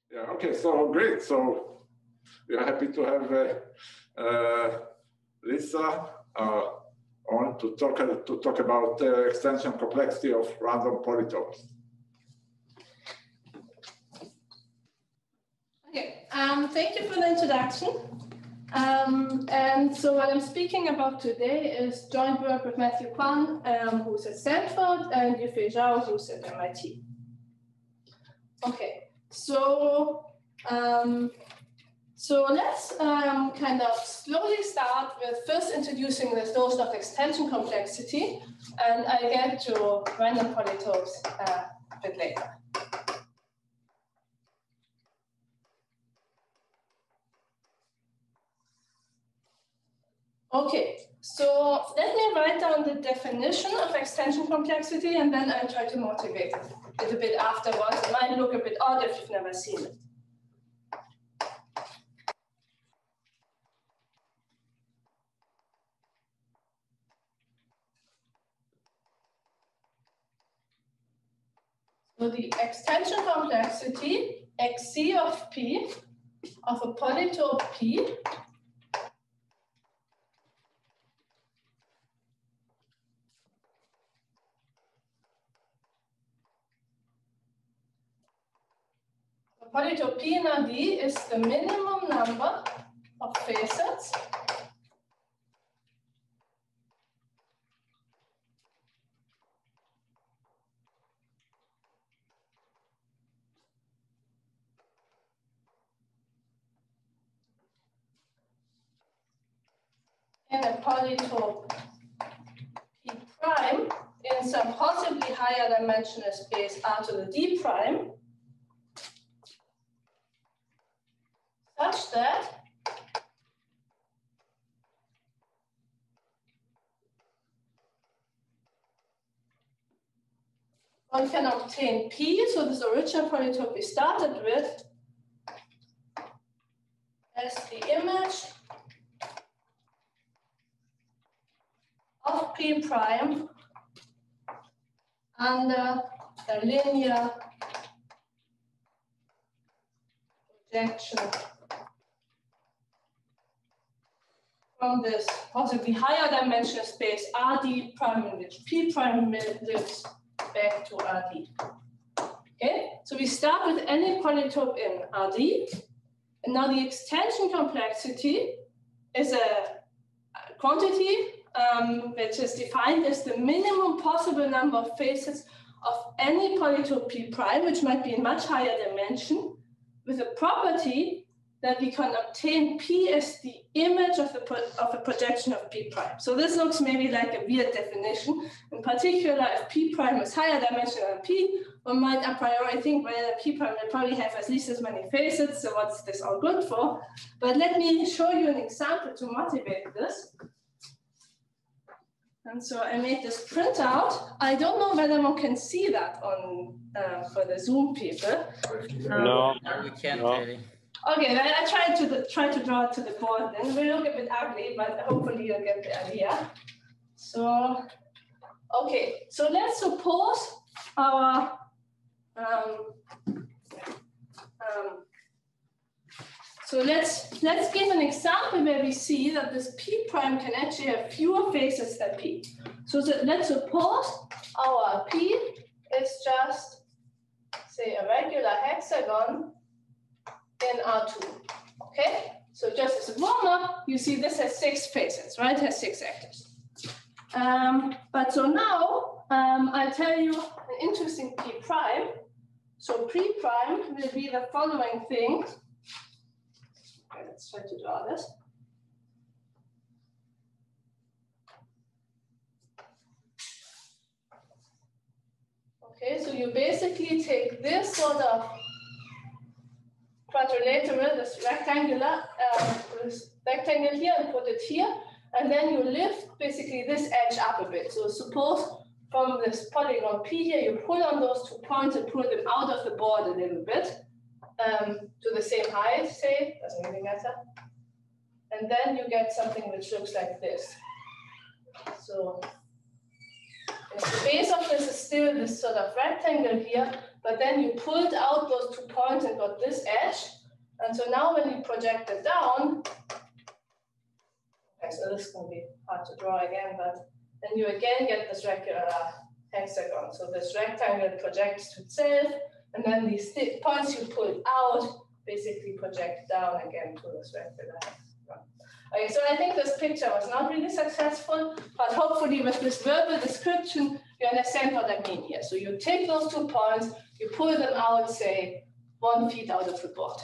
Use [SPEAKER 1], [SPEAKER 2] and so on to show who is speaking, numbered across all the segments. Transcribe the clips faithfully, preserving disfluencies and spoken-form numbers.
[SPEAKER 1] Yeah, okay, so great. So we are happy to have uh, uh, Lisa uh, on to talk, to talk about uh, extension complexity of random polytopes.
[SPEAKER 2] Okay, um, thank you for the introduction. Um, and so what I'm speaking about today is joint work with Matthew Kwan, um, who's at Stanford, and Yufei Zhao, who's at M I T. Okay, so um, so let's um, kind of slowly start with first introducing this notion of extension complexity, and I'll get to random polytopes uh, a bit later. Okay, so let me write down the definition of extension complexity, and then I'll try to motivate it a bit afterwards. It might look a bit odd if you've never seen it. So the extension complexity, xc of p, of a polytope p, polytope P in R D is the minimum number of facets in a polytope P prime in some possibly higher dimensional space R to the D prime, such that one can obtain P, so this original polytope we started with, as the image of P prime under the linear projection from this possibly higher dimensional space R D prime in which P prime lives back to R D. Okay, so we start with any polytope in R D, and now the extension complexity is a quantity um, which is defined as the minimum possible number of facets of any polytope P prime, which might be in much higher dimension, with a property that we can obtain P as the image of, the pro of a projection of P prime. So this looks maybe like a weird definition. In particular, if P prime is higher dimension than P, one might a priori think, well, P prime will probably have at least as many facets, so what's this all good for? But let me show you an example to motivate this. And so I made this printout. I don't know whether one can see that on uh, for the Zoom people.
[SPEAKER 3] No,
[SPEAKER 4] no we can't
[SPEAKER 3] no.
[SPEAKER 4] really.
[SPEAKER 2] Okay, then I tried to the, try to draw it to the board. Then it will look a bit ugly, but hopefully you'll get the idea. So, okay, so let's suppose our um, um, so let's let's give an example where we see that this P prime can actually have fewer faces than P. So, so let's suppose our P is just, say, a regular hexagon in R two, okay? So just as a warm-up, you see this has six faces, right? It has six actors. Um, but so now, um, I'll tell you an interesting P prime. So P prime will be the following thing. Okay, let's try to draw this. Okay, so you basically take this sort of quadrilateral, this rectangular, um, this rectangle here, and put it here, and then you lift basically this edge up a bit. So suppose from this polygon P here, you pull on those two points and pull them out of the board a little bit um, to the same height, say, doesn't really matter. And then you get something which looks like this. So the base of this is still this sort of rectangle here, but then you pulled out those two points and got this edge. And so now when you project it down, okay, so this is going to be hard to draw again, but then you again get this regular hexagon. So this rectangle projects to itself, and then these points you pulled out basically project down again to this regular hexagon. Okay, so I think this picture was not really successful, but hopefully with this verbal description, you understand what I mean here. So you take those two points, you pull them out, say, one feet out of the board.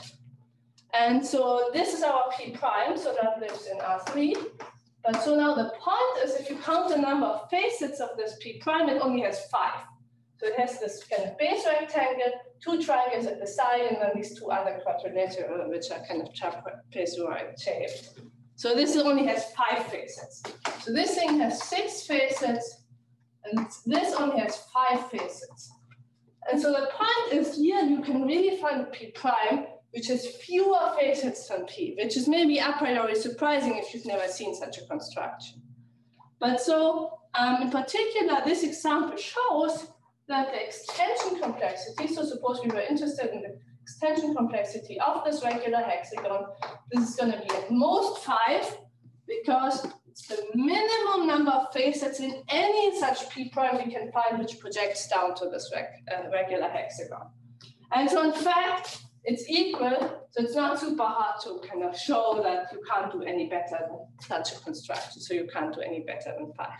[SPEAKER 2] And so this is our P prime, so that lives in R three. But so now the point is, if you count the number of facets of this P prime, it only has five. So it has this kind of base rectangle, two triangles at the side, and then these two other quadrilateral, which are kind of trapezoid shaped. So this only has five facets. So this thing has six facets, and this only has five facets. And so the point is here, you can really find P prime, which has fewer facets than P, which is maybe a priori surprising if you've never seen such a construction. But so um, in particular, this example shows that the extension complexity, so suppose we were interested in the extension complexity of this regular hexagon, this is going to be at most five, because it's the minimum number of facets in any such P prime we can find which projects down to this reg uh, regular hexagon. And so in fact, it's equal, so it's not super hard to kind of show that you can't do any better than such a construction, so you can't do any better than five.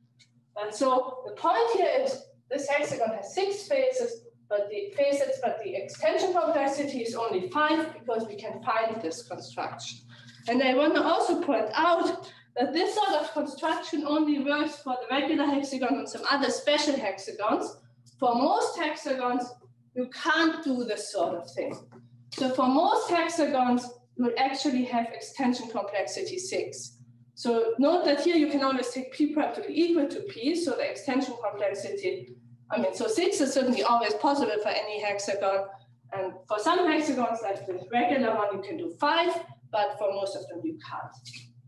[SPEAKER 2] And so the point here is this hexagon has six faces, but the facets, but the extension complexity is only five because we can find this construction. And I want to also point out that this sort of construction only works for the regular hexagon and some other special hexagons. For most hexagons, you can't do this sort of thing. So for most hexagons, you will actually have extension complexity six. So note that here you can always take P prime to be equal to P, so the extension complexity, I mean, so six is certainly always possible for any hexagon. And for some hexagons, like the regular one, you can do five, but for most of them, you can't.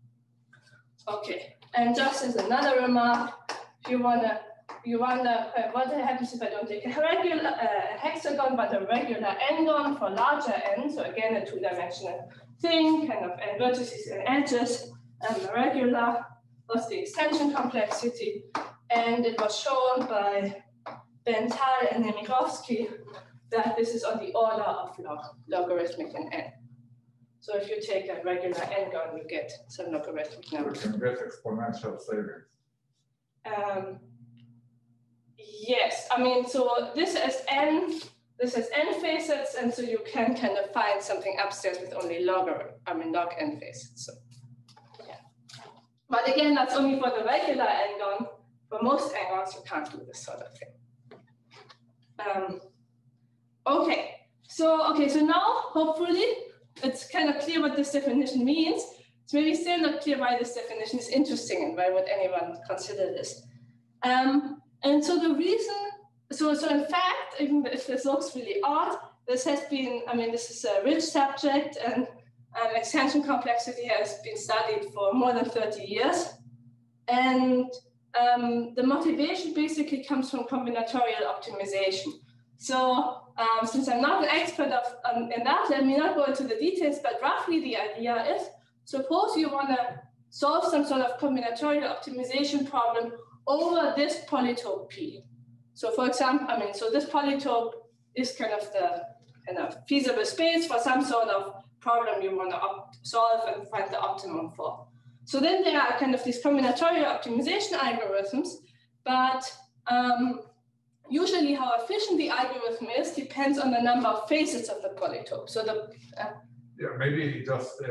[SPEAKER 2] Okay, and just as another remark, if you wanna, you wonder uh, what happens if I don't take a regular uh, hexagon, but a regular n-gon for larger n, so again, a two-dimensional thing, kind of n vertices and edges, and the regular was the extension complexity, and it was shown by Bental and Nemirovsky that this is on the order of log logarithmic in n. So if you take a regular n-gon, you get some logarithmic number.
[SPEAKER 1] You can get exponential savings.
[SPEAKER 2] Um, yes, I mean, so this is n, this has n facets, and so you can kind of find something upstairs with only log, I mean, log n facets. So, yeah. But again, that's only for the regular n-gon. For most n-gons, you can't do this sort of thing. Um, okay, so okay, so now hopefully it's kind of clear what this definition means. It's maybe still not clear why this definition is interesting and why would anyone consider this. Um, and so the reason, so so in fact, even if this looks really odd, this has been, I mean, this is a rich subject, and um, extension complexity has been studied for more than thirty years, and Um, the motivation basically comes from combinatorial optimization. So um, since I'm not an expert of, um, in that, let me not go into the details, but roughly the idea is, suppose you want to solve some sort of combinatorial optimization problem over this polytope P. So for example, I mean, so this polytope is kind of the kind of feasible space for some sort of problem you want to solve and find the optimum for. So then there are kind of these combinatorial optimization algorithms, but um, usually how efficient the algorithm is depends on the number of facets of the polytope. So the uh,
[SPEAKER 1] yeah, maybe just uh,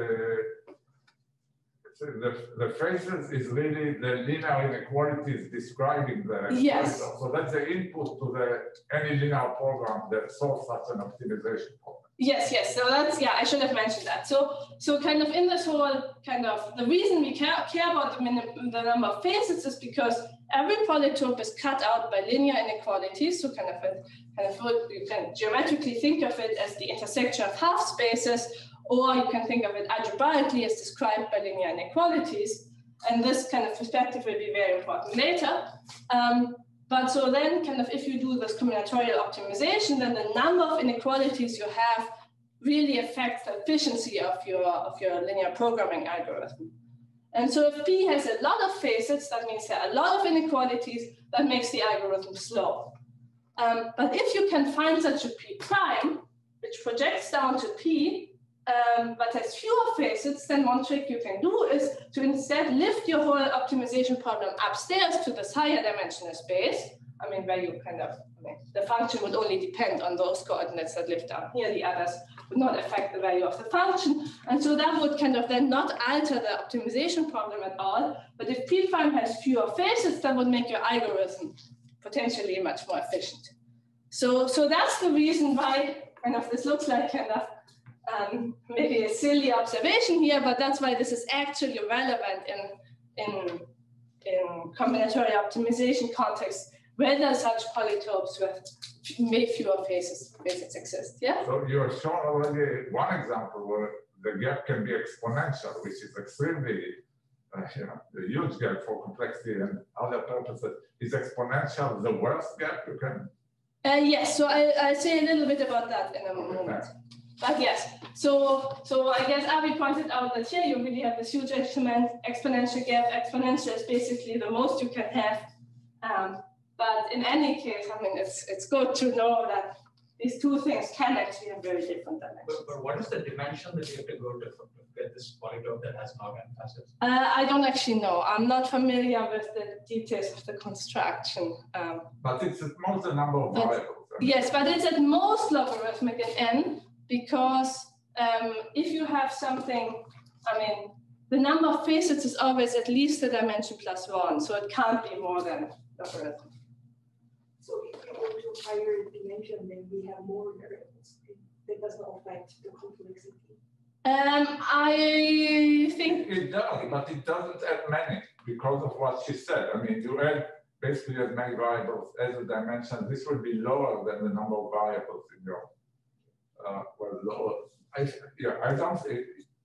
[SPEAKER 1] the the faces is really the linear inequalities describing the
[SPEAKER 2] yes.
[SPEAKER 1] polytope. So that's the input to the any linear program that solves such an optimization problem.
[SPEAKER 2] Yes, yes. So that's, yeah, I should have mentioned that. So, so kind of in this whole kind of, the reason we care, care about the, minimum, the number of facets is because every polytope is cut out by linear inequalities. So kind of, a, kind of you can geometrically think of it as the intersection of half spaces, or you can think of it algebraically as described by linear inequalities. And this kind of perspective will be very important later. Um, but so then kind of if you do this combinatorial optimization, then the number of inequalities you have really affects the efficiency of your, of your linear programming algorithm. And so if P has a lot of facets, that means there are a lot of inequalities, that makes the algorithm slow. Um, but if you can find such a P prime, which projects down to P, um, but has fewer facets, then one trick you can do is to instead lift your whole optimization problem upstairs to this higher dimensional space. I mean, where you kind of, I mean, the function would only depend on those coordinates that live down here. The others would not affect the value of the function. And so that would kind of then not alter the optimization problem at all. But if P prime has fewer facets, that would make your algorithm potentially much more efficient. So, so that's the reason why kind of this looks like kind of um, maybe a silly observation here, but that's why this is actually relevant in, in, in combinatorial optimization context, whether such polytopes with may fewer faces, facets exist. Yeah?
[SPEAKER 1] So you have shown already one example where the gap can be exponential, which is extremely uh, you know, a huge gap for complexity and other purposes. Is exponential the worst gap you can?
[SPEAKER 2] Uh, yes, so I, I'll say a little bit about that in a moment. But yes, so so I guess Avi pointed out that here you really have this huge exponential gap. Exponential is basically the most you can have. Um, but in any case, I mean, it's it's good to know that these two things can actually have very different dimensions.
[SPEAKER 3] But, but what is the dimension that you have to go to get this polytope that has log n facets?
[SPEAKER 2] Uh, I don't actually know. I'm not familiar with the details of the construction. Um,
[SPEAKER 1] but it's at most the number of variables.
[SPEAKER 2] Yes, but it's at most logarithmic in n, because um, if you have something, I mean, the number of facets is always at least a dimension plus one, so it can't be more than logarithmic.
[SPEAKER 4] So if we go to a higher dimension, then we have more variables. That does not affect the complexity.
[SPEAKER 2] Um, I think
[SPEAKER 1] it, it does, but it doesn't add many because of what she said. I mean, you add basically as many variables as a dimension. This would be lower than the number of variables in your uh, well, lower. I, yeah, I don't think.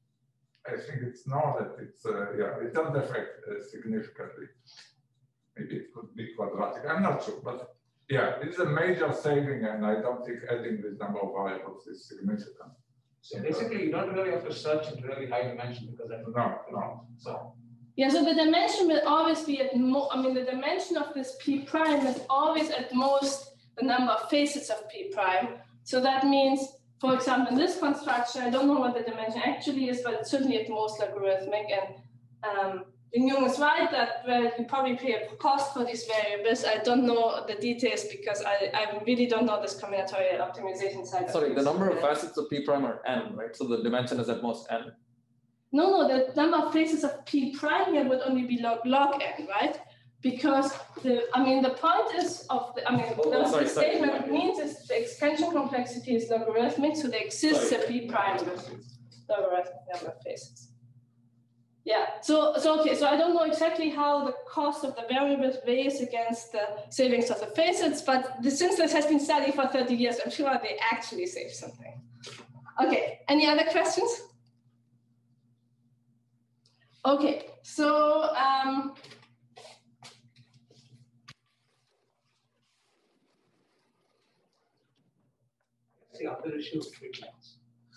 [SPEAKER 1] I think it's not that it's uh, yeah, it doesn't affect uh, significantly. Maybe it could be quadratic. I'm not sure, but yeah, it's a major saving, and I don't think adding this number of variables is significant.
[SPEAKER 3] So basically, you don't really have to search in really high dimension because that
[SPEAKER 1] no, no.
[SPEAKER 3] So
[SPEAKER 2] yeah, so the dimension will always be at mo. I mean, the dimension of this P prime is always at most the number of facets of P prime. So that means, for example, in this construction, I don't know what the dimension actually is, but it's certainly at most logarithmic. And um, Jung is right that well, you probably pay a cost for these variables. I don't know the details because I, I really don't know this combinatorial optimization side.
[SPEAKER 5] Sorry, the number of facets of P prime are n, right? So the dimension is at most n.
[SPEAKER 2] No, no, the number of faces of P prime here would only be log log n, right? Because the, I mean, the point is of the, I mean,
[SPEAKER 5] oh,
[SPEAKER 2] the
[SPEAKER 5] sorry,
[SPEAKER 2] statement
[SPEAKER 5] sorry.
[SPEAKER 2] means is the extension complexity is logarithmic, so there exists
[SPEAKER 5] sorry.
[SPEAKER 2] a P prime with logarithmic number of faces. Yeah, so, so okay, so I don't know exactly how the cost of the variables weighs against the savings of the facets, but the, since this has been studied for thirty years, I'm sure they actually save something. Okay, any other questions? Okay, so um,
[SPEAKER 3] the other issue is treatments.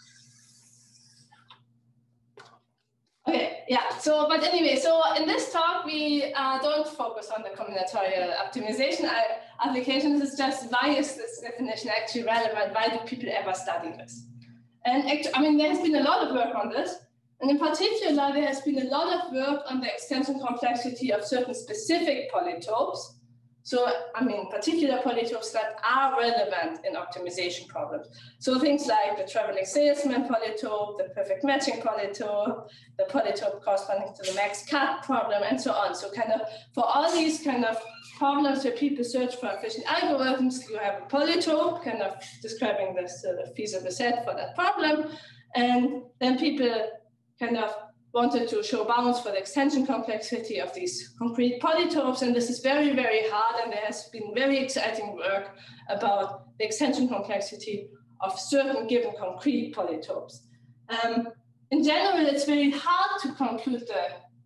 [SPEAKER 2] Okay, yeah, so, but anyway, so in this talk, we uh, don't focus on the combinatorial optimization I, application. This is just why is this definition actually relevant? Why do people ever study this? And actually, I mean, there has been a lot of work on this. And in particular, there has been a lot of work on the extension complexity of certain specific polytopes. So, I mean, particular polytopes that are relevant in optimization problems. So things like the traveling salesman polytope, the perfect matching polytope, the polytope corresponding to the max cut problem, and so on. So kind of for all these kind of problems where people search for efficient algorithms, you have a polytope kind of describing this uh, feasible set for that problem. And then people kind of wanted to show bounds for the extension complexity of these concrete polytopes. And this is very, very hard. And there has been very exciting work about the extension complexity of certain given concrete polytopes. Um, in general, it's very hard to conclude the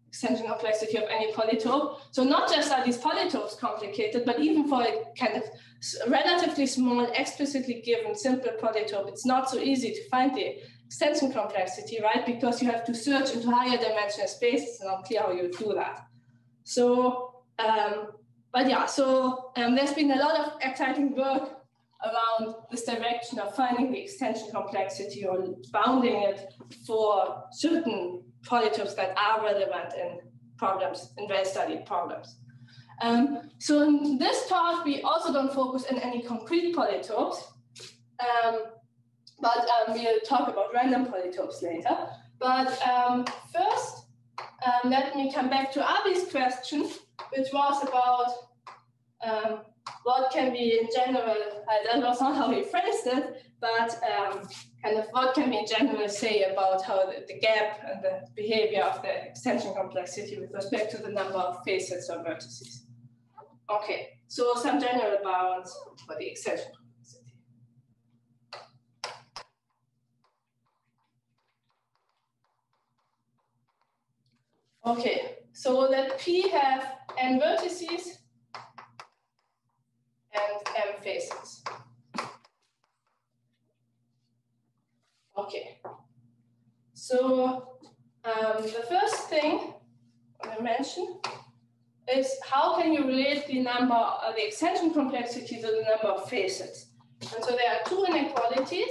[SPEAKER 2] extension complexity of any polytope. So not just are these polytopes complicated, but even for a kind of relatively small, explicitly given simple polytope, it's not so easy to find the extension complexity, right? Because you have to search into higher dimensional space. It's not clear how you do that. So, um, but yeah, so um, there's been a lot of exciting work around this direction of finding the extension complexity or bounding it for certain polytopes that are relevant in problems, in well-studied problems. Um, so in this talk, we also don't focus on any concrete polytopes, um, but um, we'll talk about random polytopes later. But um, first, um, let me come back to Abi's question, which was about um, what can we in general, uh, that was not how he phrased it, but um, kind of what can we in general say about how the, the gap and the behavior of the extension complexity with respect to the number of facets or vertices. Okay, so some general bounds for the extension complexity. Okay, so let P have n vertices and m faces. Okay, so um, the first thing I mentioned is how can you relate the number, uh, the extension complexity to the number of facets? And so there are two inequalities.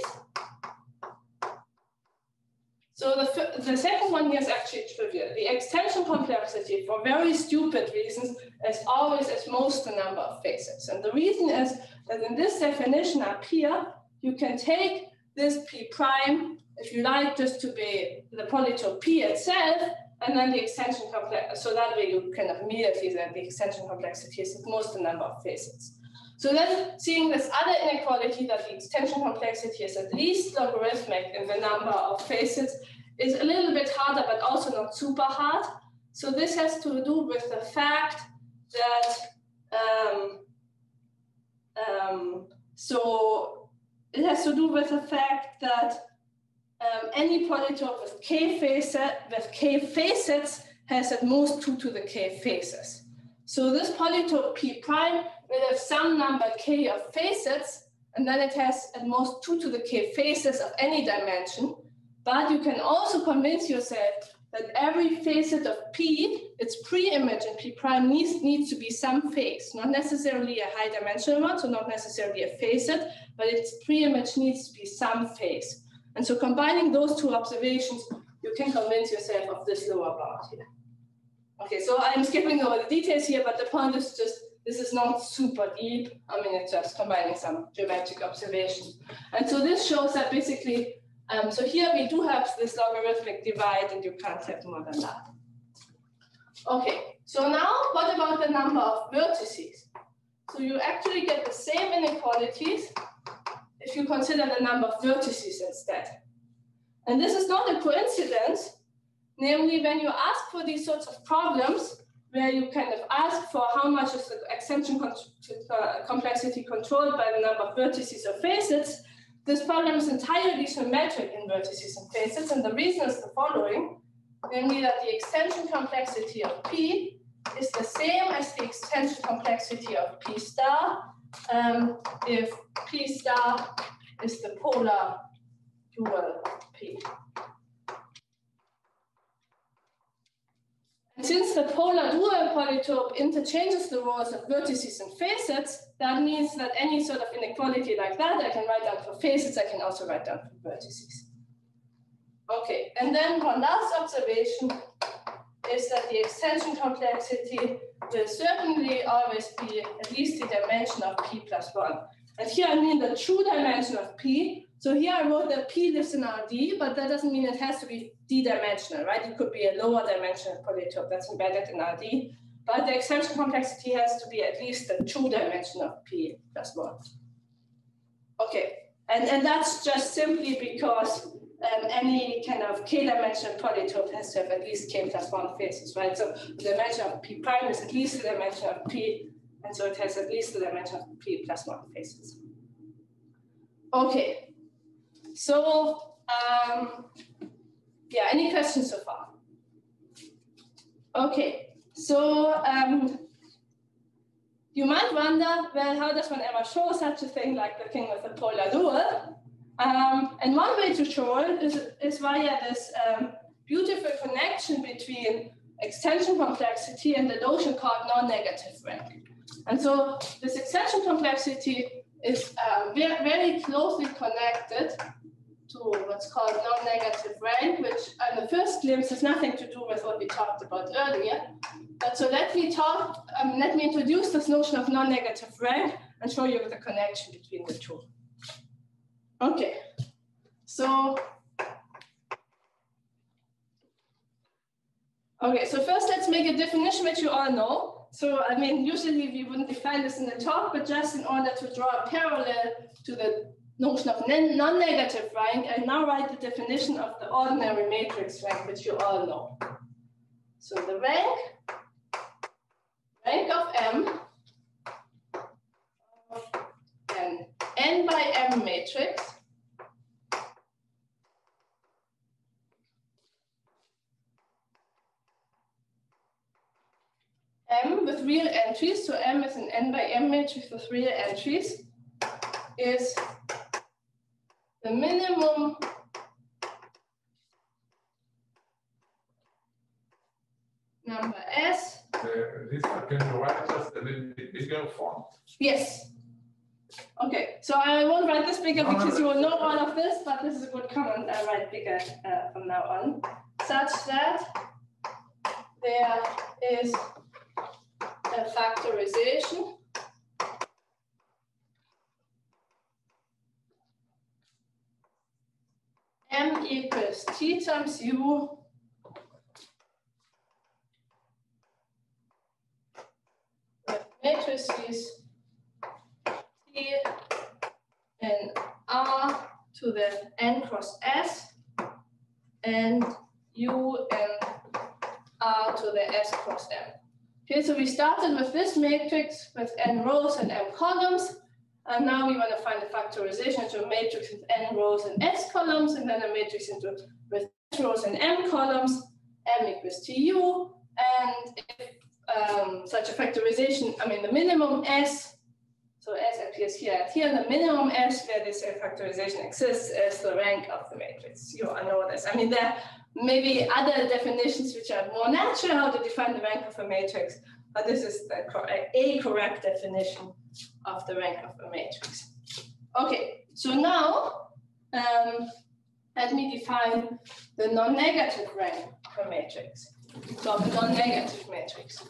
[SPEAKER 2] So the, the second one here is actually trivial. The extension complexity, for very stupid reasons, is always at most the number of facets. And the reason is that in this definition up here, you can take this P prime, if you like, just to be the polytope P itself, and then the extension complex. So that way you can immediately that the extension complexity is at most the number of facets. So then seeing this other inequality that the extension complexity is at least logarithmic in the number of facets is a little bit harder, but also not super hard. So this has to do with the fact that, um, um, so it has to do with the fact that um, any polytope with k facet, with k facets has at most two to the k faces. So this polytope P prime will have some number k of facets, and then it has at most two to the k faces of any dimension. But you can also convince yourself that every facet of P, its pre-image in P prime needs, needs to be some face, not necessarily a high dimensional one, so not necessarily a facet, but its pre-image needs to be some face. And so combining those two observations, you can convince yourself of this lower bound here. Okay, so I'm skipping over the details here, but the point is just, this is not super deep. I mean, it's just combining some geometric observations. And so this shows that basically, um, so here we do have this logarithmic divide, and you can't have more than that. Okay, so now what about the number of vertices? So you actually get the same inequalities if you consider the number of vertices instead. And this is not a coincidence. Namely, when you ask for these sorts of problems, where you kind of ask for how much is the extension uh, complexity controlled by the number of vertices or facets, this problem is entirely symmetric in vertices and facets, and the reason is the following, namely that the extension complexity of P is the same as the extension complexity of P star um, if P star is the polar dual P. Since the polar dual polytope interchanges the roles of vertices and facets, that means that any sort of inequality like that, I can write down for facets, I can also write down for vertices. Okay, and then one last observation is that the extension complexity will certainly always be at least the dimension of P plus one. And here I mean the true dimension of P. So here I wrote that P lives in R D, but that doesn't mean it has to be d-dimensional, right? It could be a lower dimensional polytope that's embedded in R D, but the extension complexity has to be at least the true dimension of P plus one. Okay, and, and that's just simply because um, any kind of k-dimensional polytope has to have at least k plus one faces, right? So the dimension of P prime is at least the dimension of P, and so it has at least the dimension of P plus one faces. Okay. So, um, yeah, any questions so far? Okay, so um, you might wonder, well, how does one ever show such a thing like looking with a polar dual? Um, and one way to show it is, is via this um, beautiful connection between extension complexity and the notion called non-negative rank. And so this extension complexity is uh, very, very closely connected to what's called non-negative rank, which on the first glimpse has nothing to do with what we talked about earlier. But so let me talk, um, let me introduce this notion of non-negative rank and show you the connection between the two. Okay, so okay, so first let's make a definition which you all know. So I mean, usually we wouldn't define this in the talk, but just in order to draw a parallel to the notion of non-negative rank, I now write the definition of the ordinary matrix rank, which you all know. So the rank, rank of M of an n by m matrix M with real entries, so M is an n by m matrix with real entries, is the minimum number S.
[SPEAKER 1] Uh, Lisa, can you write just a little bit bigger font?
[SPEAKER 2] Yes. Okay, so I won't write this bigger
[SPEAKER 1] No, no,
[SPEAKER 2] because you will
[SPEAKER 1] that's
[SPEAKER 2] know
[SPEAKER 1] okay.
[SPEAKER 2] all of this, but this is a good comment. I write bigger uh, from now on, such that there is a factorization M equals T times U with matrices T and R to the n cross S and U and R to the S cross M. Okay, so we started with this matrix with n rows and m columns, and now we want to find the factorization into a matrix with n rows and s columns, and then a matrix into with s rows and m columns, m equals tu, and if um, such a factorization, I mean the minimum s, so s appears here and here, the minimum s where this factorization exists is the rank of the matrix. You all know this. I mean, there maybe other definitions which are more natural how to define the rank of a matrix, but this is the cor a correct definition of the rank of a matrix. Okay, so now um, let me define the non-negative rank of a matrix. So of a non-negative matrix.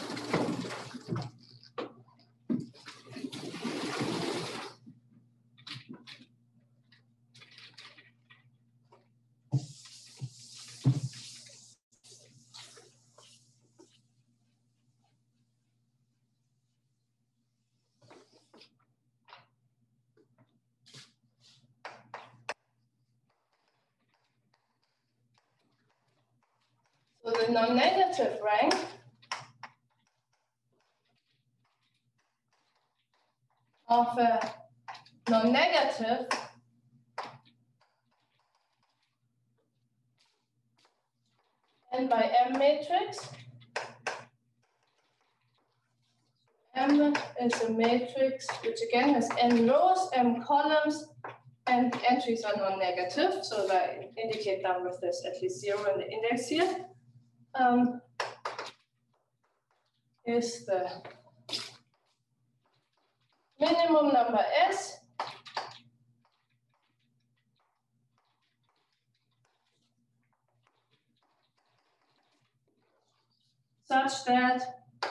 [SPEAKER 2] So the non-negative rank of a non-negative n by m matrix. M is a matrix which again has n rows, m columns, and the entries are non-negative, so I indicate them with this at least zero in the index here. Um, is the minimum number S such that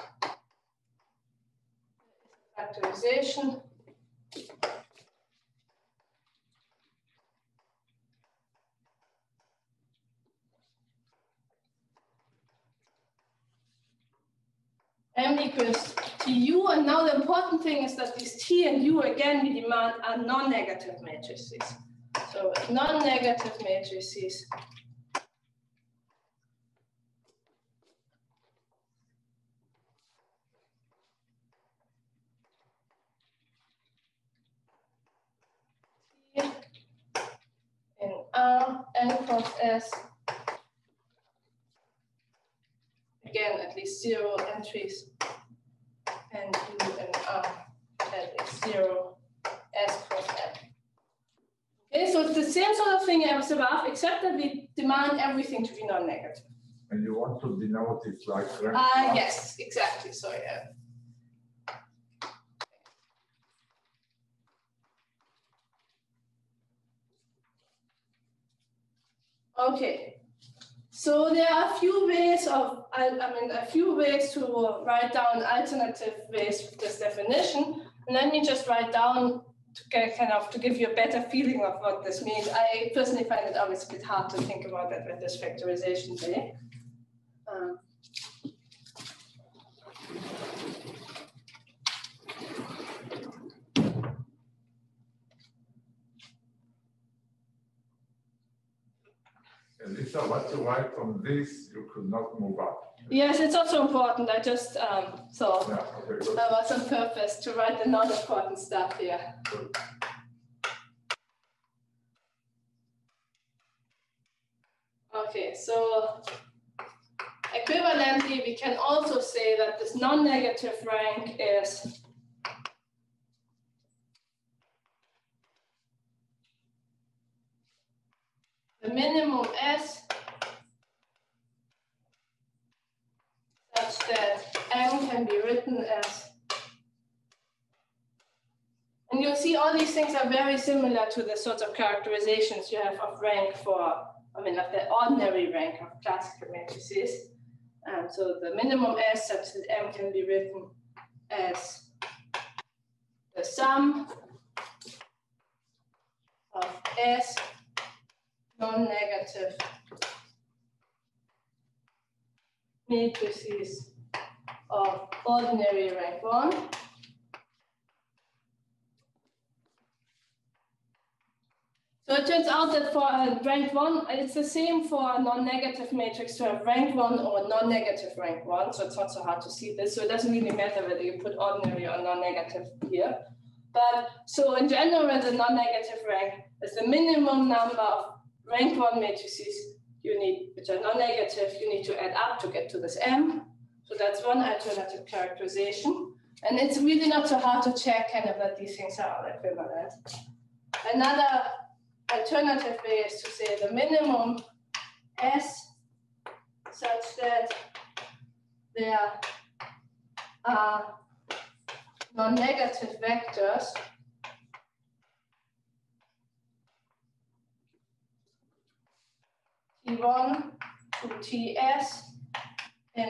[SPEAKER 2] factorization M equals Tu, and now the important thing is that these T and U again we demand are non-negative matrices. So non-negative matrices T in R n cross S. again at least zero entries, and U and R at least zero S cross M. Okay, so it's the same sort of thing as above, except that we demand everything to be non-negative.
[SPEAKER 1] And you want to denote it like rank
[SPEAKER 2] Uh,
[SPEAKER 1] plus?
[SPEAKER 2] yes, exactly. So yeah. Okay. So there are a few ways of, I, I mean, a few ways to write down alternative ways with this definition. And let me just write down to get kind of to give you a better feeling of what this means. I personally find it always a bit hard to think about that with this factorization way. Um,
[SPEAKER 1] And Lisa, what you write on this, you could not move up.
[SPEAKER 2] yes, it's also important. I just um, thought
[SPEAKER 1] Yeah, okay, good.
[SPEAKER 2] that was on purpose to write the non-important stuff here.
[SPEAKER 1] Good.
[SPEAKER 2] Okay, so equivalently, we can also say that this non-negative rank is the minimum S such that M can be written as, and you'll see all these things are very similar to the sorts of characterizations you have of rank for, I mean, of the ordinary rank of classical matrices. Um, so the minimum S such that M can be written as the sum of S non-negative matrices of ordinary rank one. So it turns out that for a rank one, it's the same for a non-negative matrix to have rank one or non-negative rank one. So it's not so hard to see this. So it doesn't really matter whether you put ordinary or non-negative here. But so in general, the non-negative rank is the minimum number of rank one matrices you need, which are non-negative, you need to add up to get to this M. So that's one alternative characterization. And it's really not so hard to check kind of that these things are equivalent. Another alternative way is to say the minimum S such that there are non-negative vectors T one to T S in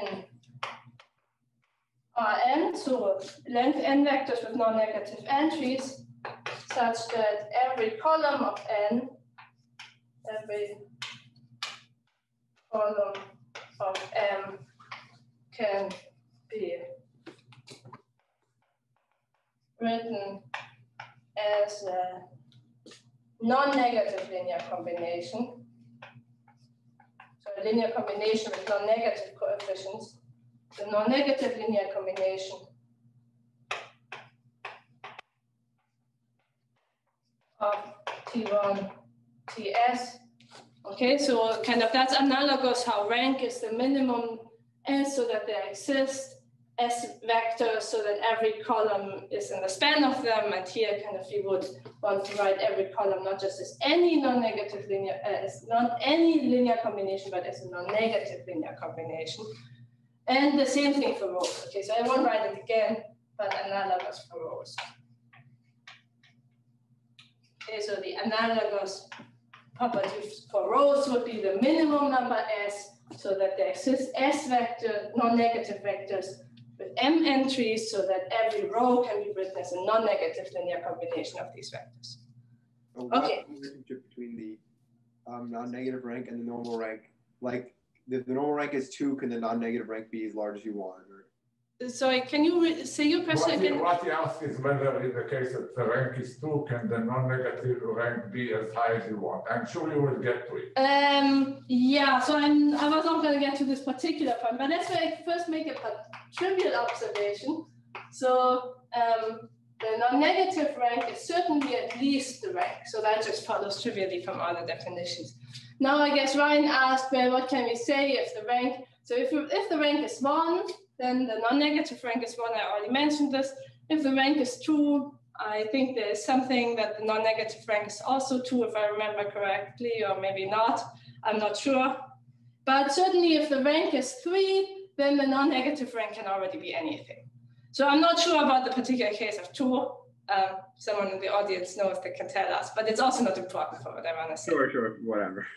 [SPEAKER 2] R n, so length n vectors with non-negative entries, such that every column of n, every column of M can be written as a non-negative linear combination. So a linear combination with non-negative coefficients. The non-negative linear combination of T one, T S. Okay, so kind of that's analogous how rank is the minimum S so that there exist S vectors so that every column is in the span of them. And here kind of we would want to write every column not just as any non-negative linear, uh, as not any linear combination, but as a non-negative linear combination. And the same thing for rows. Okay, so I won't write it again, but analogous for rows. Okay, so the analogous properties for rows would be the minimum number S, so that there exists S vector, non-negative vectors with M entries, so that every row can be written as a non-negative linear combination of these vectors.
[SPEAKER 6] So what's
[SPEAKER 2] Okay.
[SPEAKER 6] the relationship between the um, non-negative rank and the normal rank? Like, if the normal rank is two, can the non-negative rank be as large as you want? Or?
[SPEAKER 2] Sorry, can you re say your question
[SPEAKER 1] What he,
[SPEAKER 2] again?
[SPEAKER 1] what he asks is whether in the case that the rank is two, can the non-negative rank be as high as you want? I'm sure you will get to it.
[SPEAKER 2] Um, yeah, so I'm, I was not going to get to this particular point, but let's make, first make a trivial observation. So um, the non-negative rank is certainly at least the rank. So that just follows trivially from other definitions. Now I guess Ryan asked, well, what can we say if the rank, so if, if the rank is one, then the non-negative rank is one, I already mentioned this. If the rank is two, I think there's something that the non-negative rank is also two, if I remember correctly, or maybe not, I'm not sure. But certainly if the rank is three, then the non-negative rank can already be anything. So I'm not sure about the particular case of two. Um, someone in the audience knows, they can tell us, but it's also not important for what I want to say.
[SPEAKER 6] Sure, sure, whatever.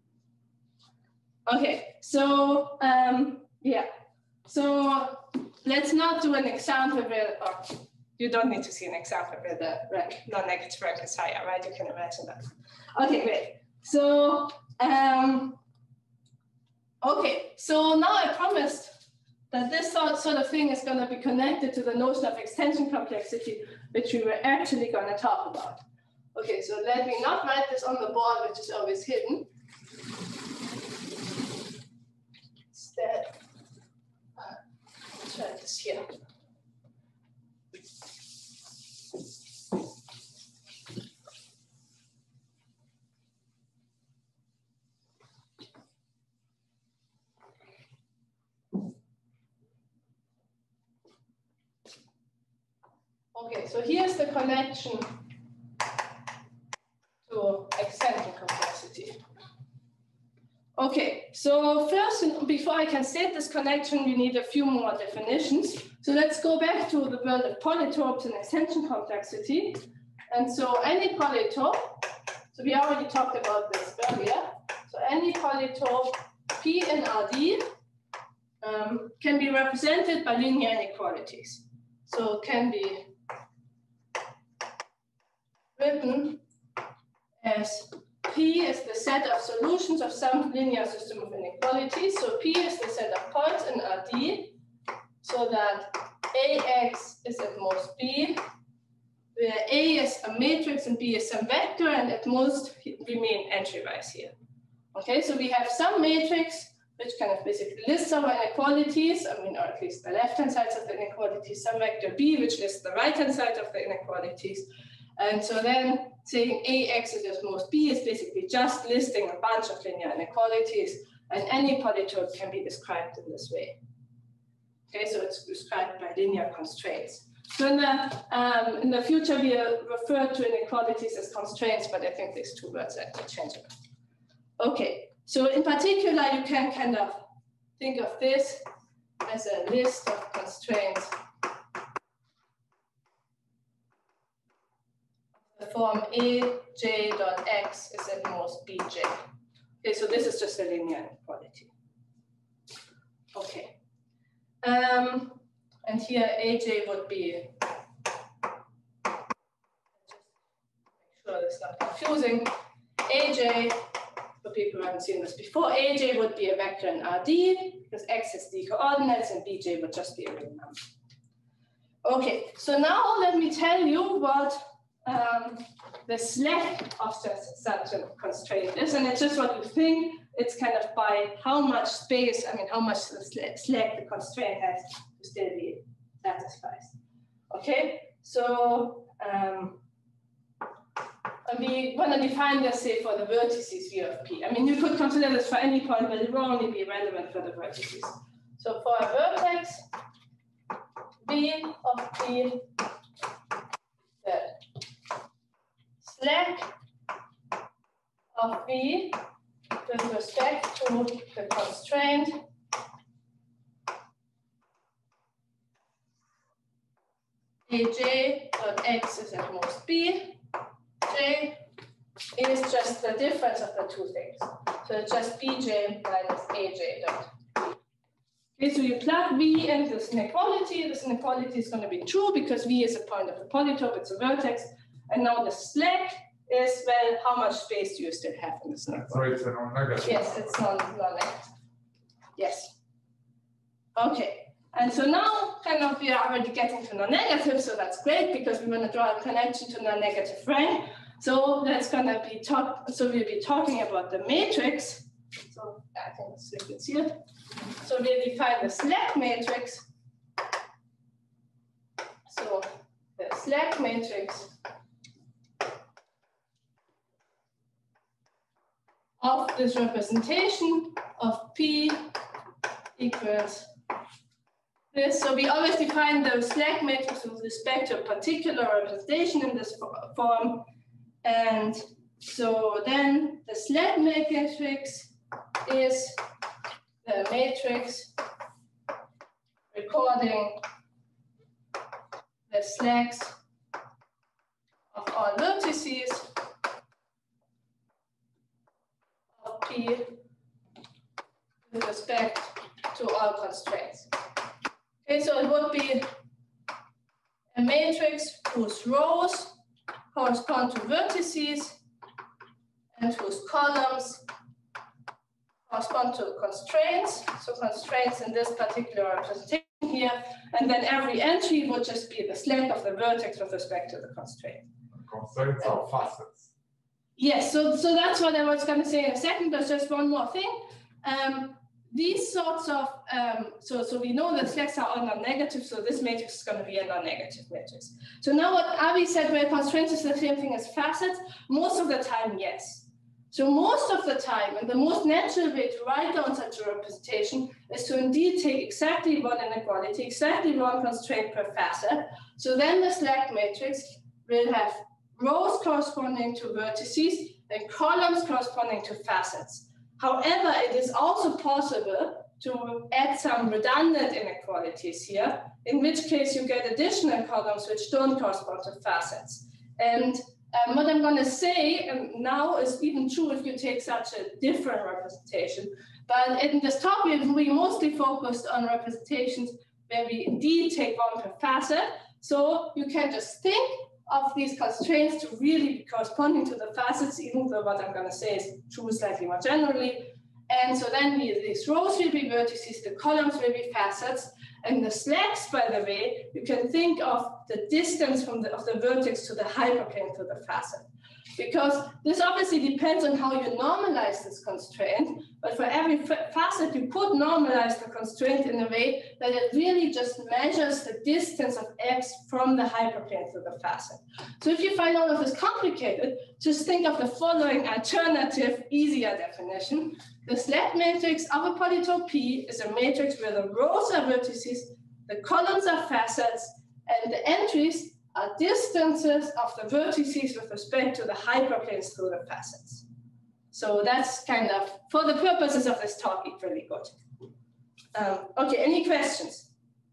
[SPEAKER 2] Okay, so um, yeah, so let's not do an example where, or you don't need to see an example where the rank, non-negative rank is higher, right? You can imagine that. Okay, great. So, um, okay, so now I promised that this sort, sort of thing is going to be connected to the notion of extension complexity, which we were actually going to talk about. Okay, so let me not write this on the board, which is always hidden. Instead, uh, let's write this here. Okay, so here's the connection to extension complexity. Okay, so first, before I can state this connection, we need a few more definitions. So let's go back to the world of polytopes and extension complexity. And so any polytope, so we already talked about this earlier. So any polytope P in R D um, can be represented by linear inequalities. So it can be written as P is the set of solutions of some linear system of inequalities. So P is the set of points in R D, so that A X is at most B, where A is a matrix and B is some vector, and at most remain entry-wise here. Okay, so we have some matrix which kind of basically lists our inequalities, I mean, or at least the left-hand sides of the inequalities, some vector B which lists the right-hand side of the inequalities. And so then saying A X is at most B is basically just listing a bunch of linear inequalities, and any polytope can be described in this way. Okay, so it's described by linear constraints. So in the, um, in the future, we refer to inequalities as constraints, but I think these two words are interchangeable. Okay, so in particular, you can kind of think of this as a list of constraints. The form A J dot X is at most B J. Okay, so this is just a linear inequality. Okay. Um, and here A J would be, just make sure it's not confusing. A J, for people who haven't seen this before, A J would be a vector in R D, because X has D coordinates, and B J would just be a real number. Okay, so now let me tell you what Um, the slack of such a constraint is, and it's just what you think. It's kind of by how much space, I mean, how much slack the constraint has to still be satisfied. Okay, so um, and we want to define this, say, for the vertices V of P. I mean, you could consider this for any point, but it will only be relevant for the vertices. So for a vertex V of P, the slack of V with respect to the constraint A J dot X is at most B, J is just the difference of the two things. So it's just B J minus A J dot B. Okay, so you plug V in this inequality. This inequality is going to be true because V is a point of the polytope, it's a vertex. And now the slack is, well, how much space do you still have in this inequality?
[SPEAKER 1] So it's a non-negative.
[SPEAKER 2] Yes, it's non, non-negative. Yes. Okay. And so now, kind of, we are already getting to non-negative, so that's great because we want to draw a connection to non-negative rank. So that's going to be talk. So we'll be talking about the matrix. So I think it's a bit here. So we'll define the slack matrix. So the slack matrix of this representation of P equals this. So we always define the slack matrix with respect to a particular representation in this form. And so then the slack matrix is the matrix recording the slacks of all vertices of P with respect to all constraints. Okay, so it would be a matrix whose rows correspond to vertices and whose columns correspond to constraints. So constraints in this particular representation here, and then every entry would just be the slack of the vertex with respect to the constraint.
[SPEAKER 1] Constraints are facets.
[SPEAKER 2] Yes, so, so that's what I was going to say in a second. There's just one more thing. Um, these sorts of, um, so, so we know that slacks are all non-negative, so this matrix is going to be a non-negative matrix. So now what Avi said, where constraints is the same thing as facets, most of the time, yes. So most of the time, and the most natural way to write down such a representation is to indeed take exactly one inequality, exactly one constraint per facet. So then the slack matrix will have rows corresponding to vertices and columns corresponding to facets. However, it is also possible to add some redundant inequalities here, in which case you get additional columns which don't correspond to facets. And Um, what I'm going to say um, now is even true if you take such a different representation. But in this talk, we, we mostly focused on representations where we indeed take one per facet. So you can just think of these constraints to really be corresponding to the facets, even though what I'm going to say is true slightly more generally. And so then we, these rows will be vertices, the columns will be facets. And the slacks, by the way, you can think of the distance from the, of the vertex to the hyperplane to the facet. Because this obviously depends on how you normalize this constraint, but for every facet, you could normalize the constraint in a way that it really just measures the distance of x from the hyperplane to the facet. So if you find all of this complicated, just think of the following alternative, easier definition. The slack matrix of a polytope P is a matrix where the rows are vertices, the columns are facets, and the entries are distances of the vertices with respect to the hyperplanes through the facets. So that's kind of, for the purposes of this talk, equally good. Um, okay, any questions?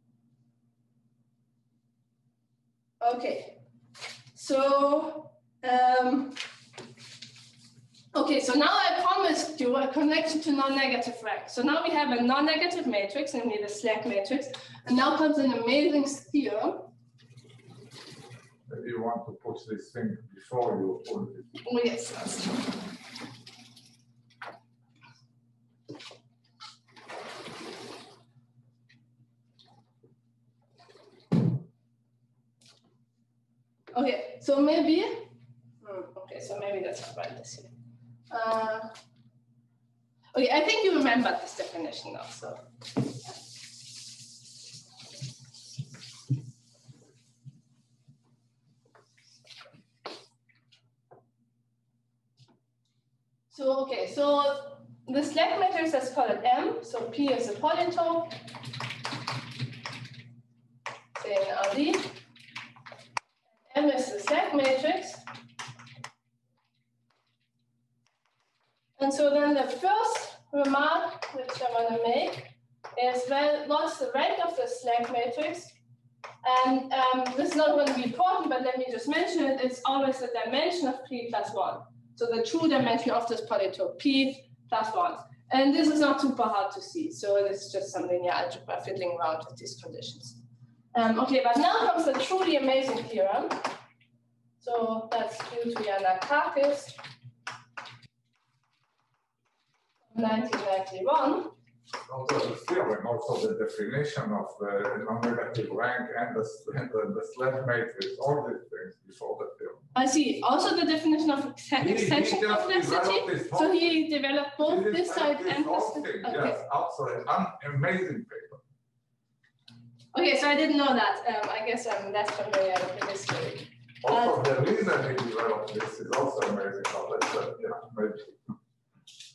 [SPEAKER 2] Okay, so, um, okay, so now I promised you a connection to non-negative rank. So now we have a non-negative matrix, namely the slack matrix, and now comes an amazing theorem.
[SPEAKER 1] Maybe you want to put this thing before you put it.
[SPEAKER 2] Oh, yes, that's true. Okay, so maybe, hmm, okay, so maybe let's write this here. Uh, okay, I think you remember this definition now, so. So, okay, so the slack matrix, let's call it M. So P is a polytope, say in R D. M is the slack matrix. And so then the first remark which I want to make is, well, what's the rank of the slack matrix? And um, this is not going to be important, but let me just mention it. It's always the dimension of P plus one. So the true dimension of this polytope, P plus one. And this is not super hard to see. So it's just some linear algebra fiddling around with these conditions. Um, okay, but now comes the truly amazing theorem. So that's due to Yanakakis, nineteen ninety-one.
[SPEAKER 1] Also the theorem, also the definition of the non-negative rank and the, and the, the slack matrix, all these things before the theorem.
[SPEAKER 2] I see. Also the definition of ex
[SPEAKER 1] He,
[SPEAKER 2] extension
[SPEAKER 1] he
[SPEAKER 2] complexity. So he developed both
[SPEAKER 1] he
[SPEAKER 2] this side
[SPEAKER 1] this
[SPEAKER 2] and
[SPEAKER 1] whole
[SPEAKER 2] this.
[SPEAKER 1] thing,
[SPEAKER 2] Okay.
[SPEAKER 1] yes, also an amazing paper.
[SPEAKER 2] Okay, so I didn't know that. Um, I guess I'm less familiar with the history.
[SPEAKER 1] Also, uh, the reason he developed this is also amazing. But let's, uh, yeah, maybe.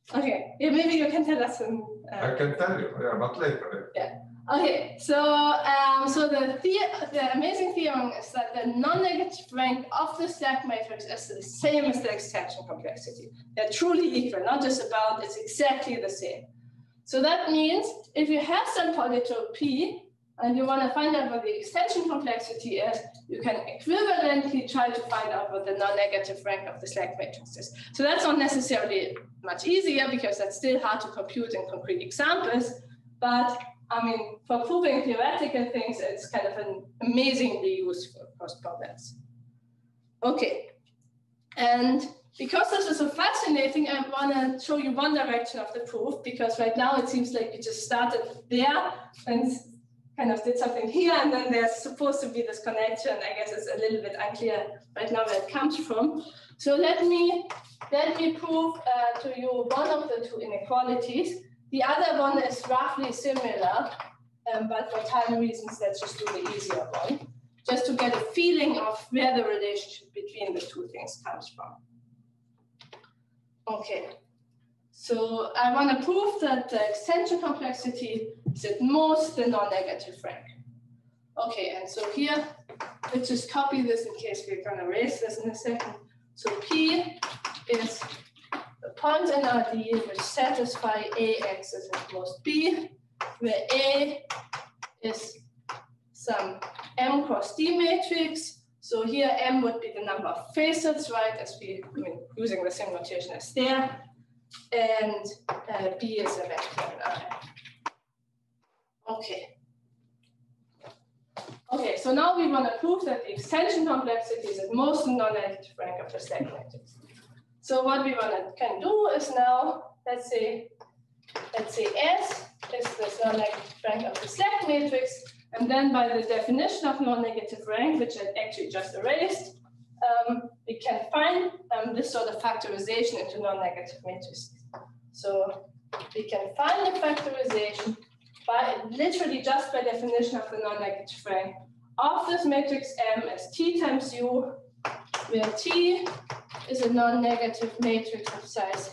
[SPEAKER 2] Okay, yeah, maybe you can tell us. In, uh,
[SPEAKER 1] I can tell you, yeah, but later.
[SPEAKER 2] Yeah. Okay, so um, so the, the the amazing theorem is that the non-negative rank of the slack matrix is the same as the extension complexity. They're truly equal, not just about, it's exactly the same. So that means if you have some polytope P and you want to find out what the extension complexity is, you can equivalently try to find out what the non-negative rank of the slack matrix is. So that's not necessarily much easier because that's still hard to compute in concrete examples, but I mean, for proving theoretical things, it's kind of an amazingly useful cross problems. Okay, and because this is so fascinating, I want to show you one direction of the proof, because right now it seems like we just started there and kind of did something here, and then there's supposed to be this connection. I guess it's a little bit unclear right now where it comes from. So let me, let me prove uh, to you one of the two inequalities. The other one is roughly similar, um, but for time reasons, let's just do the easier one, just to get a feeling of where the relationship between the two things comes from. Okay, so I want to prove that the extension complexity is at most the non-negative rank. Okay, and so here, let's just copy this in case we're going to erase this in a second. So P is the points in R D which satisfy A X as at most B, where A is some M cross D matrix. So here M would be the number of facets, right, as we, I mean, using the same notation as there, and uh, B is a vector in R. Okay. Okay, so now we want to prove that the extension complexity is at most the non-negative rank of the slack matrix. So what we want to can do is now, let's say, let's say S is the non-negative rank of the slack matrix, and then by the definition of non-negative rank, which I actually just erased, um, we can find um, this sort of factorization into non-negative matrices. So we can find the factorization by literally just by definition of the non-negative rank of this matrix M as T times U, where T is a non-negative matrix of size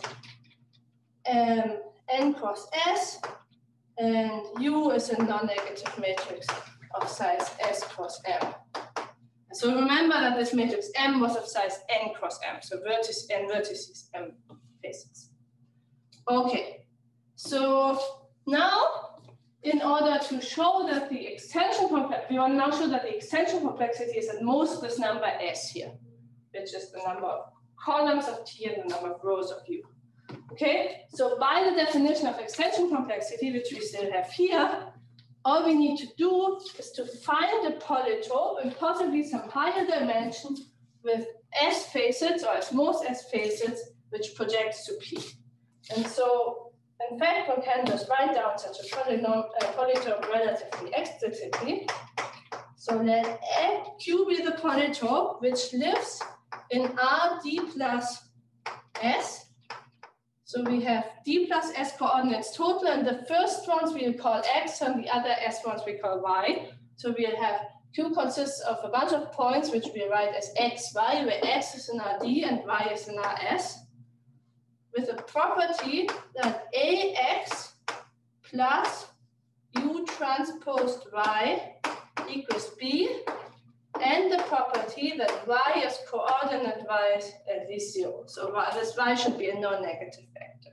[SPEAKER 2] um, N cross S, and U is a non-negative matrix of size S cross M. So remember that this matrix M was of size N cross M, so vertices N vertices M faces. Okay, so now in order to show that the extension complexity, we want to now show that the extension complexity is at most this number S here, which is the number of columns of T and the number of rows of U. Okay, so by the definition of extension complexity, which we still have here, all we need to do is to find a polytope and possibly some higher dimension with S facets, or as most S facets, which projects to P. And so, in fact, one can just write down such a polynom uh, polytope relatively explicitly. So let Q be the polytope which lives in R D plus S. So we have D plus S coordinates total, and the first ones we'll call X, and the other S ones we call Y. So we'll have Q consists of a bunch of points which we write as X, Y, where X is in R D and Y is in R S, with a property that A X plus U transposed Y equals B, and the property that Y is coordinate Y is at least zero. So this Y should be a non-negative vector.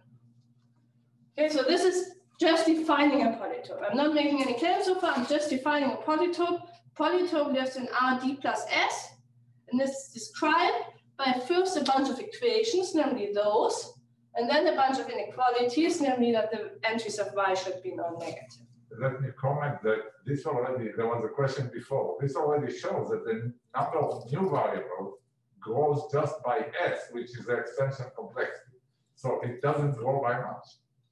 [SPEAKER 2] Okay, so this is just defining a polytope. I'm not making any claims so far, I'm just defining a polytope. Polytope lives in R D plus S, and this is described by first a bunch of equations, namely those, and then a bunch of inequalities, namely that the entries of Y should be non-negative.
[SPEAKER 1] Let me comment that this already, there was a question before, this already shows that the number of new variables grows just by S, which is the extension complexity. So it doesn't grow by much.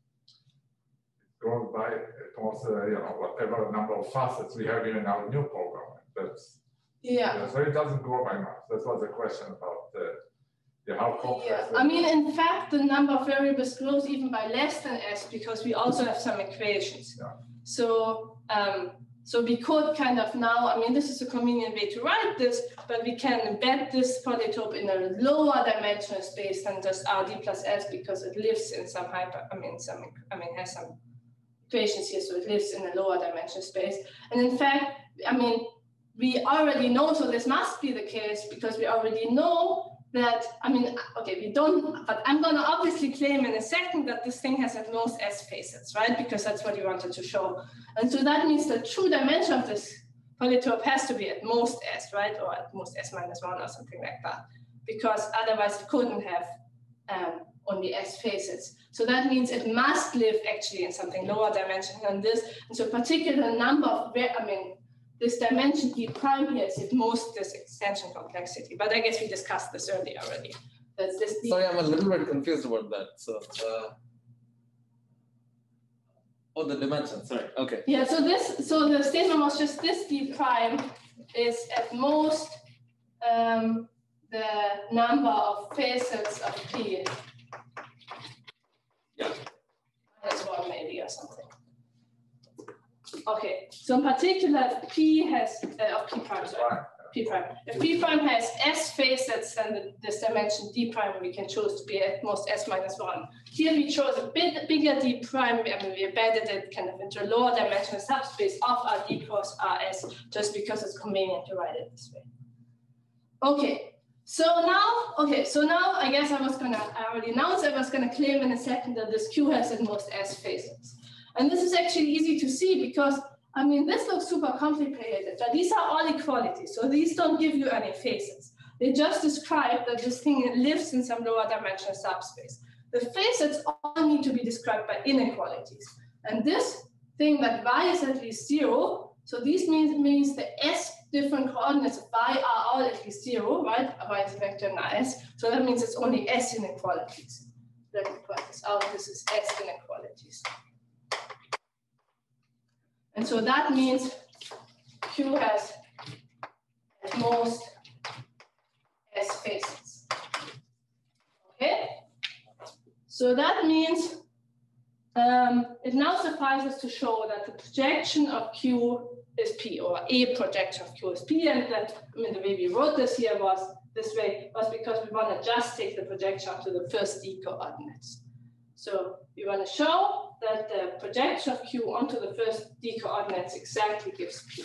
[SPEAKER 1] It grows by almost, uh, you know, whatever number of facets we have in our new program. That's,
[SPEAKER 2] yeah.
[SPEAKER 1] yeah. So it doesn't grow by much. That was a question about uh, yeah, how complex.
[SPEAKER 2] Yeah, I mean, in fact, the number of variables grows even by less than S because we also have some equations.
[SPEAKER 1] Yeah.
[SPEAKER 2] So, um, So we could kind of now, I mean, this is a convenient way to write this, but we can embed this polytope in a lower dimensional space than just R D plus S because it lives in some hyper, I mean, some, I mean, has some equations here, so it lives in a lower dimensional space. And in fact, I mean, we already know, so this must be the case because we already know that, I mean, okay, we don't, but I'm gonna obviously claim in a second that this thing has at most S facets, right? Because that's what you wanted to show. And so that means the true dimension of this polytope has to be at most S, right? Or at most S minus one or something like that, because otherwise it couldn't have um, only S facets. So that means it must live actually in something lower dimension than this. And so a particular number of, I mean, this dimension D prime here is at most this extension complexity. But I guess we discussed this earlier already. That's this D.
[SPEAKER 5] Sorry, I'm a little bit confused about that. So, uh, oh, the dimension, sorry, okay.
[SPEAKER 2] Yeah, so this, so the statement was just this D prime is at most um, the number of facets of P.
[SPEAKER 5] Yeah.
[SPEAKER 2] Minus one maybe or something. Okay, so in particular, P has, uh, of P prime, sorry, P prime. If P prime has S facets, then the, this dimension D prime we can choose to be at most S minus one. Here we chose a bit bigger D prime, I mean, we embedded it kind of into a lower dimensional subspace of R D cross R S, just because it's convenient to write it this way. Okay, so now, okay, so now I guess I was gonna, I already announced I was gonna claim in a second that this Q has at most S facets. And this is actually easy to see because, I mean, this looks super complicated, but these are all equalities. So these don't give you any facets. They just describe that this thing lives in some lower dimensional subspace. The facets all need to be described by inequalities. And this thing that y is at least zero, so this means, means the s different coordinates of y are all at least zero, right? Y is a vector in S. So that means it's only s inequalities. Let me point this out. This is s inequalities. And so that means Q has at most S facets. Okay? So that means um, it now suffices to show that the projection of Q is P, or a projection of Q is P. And that, I mean, the way we wrote this here was this way, was because we want to just take the projection to the first D coordinates. So we want to show that the projection of Q onto the first D coordinates exactly gives P.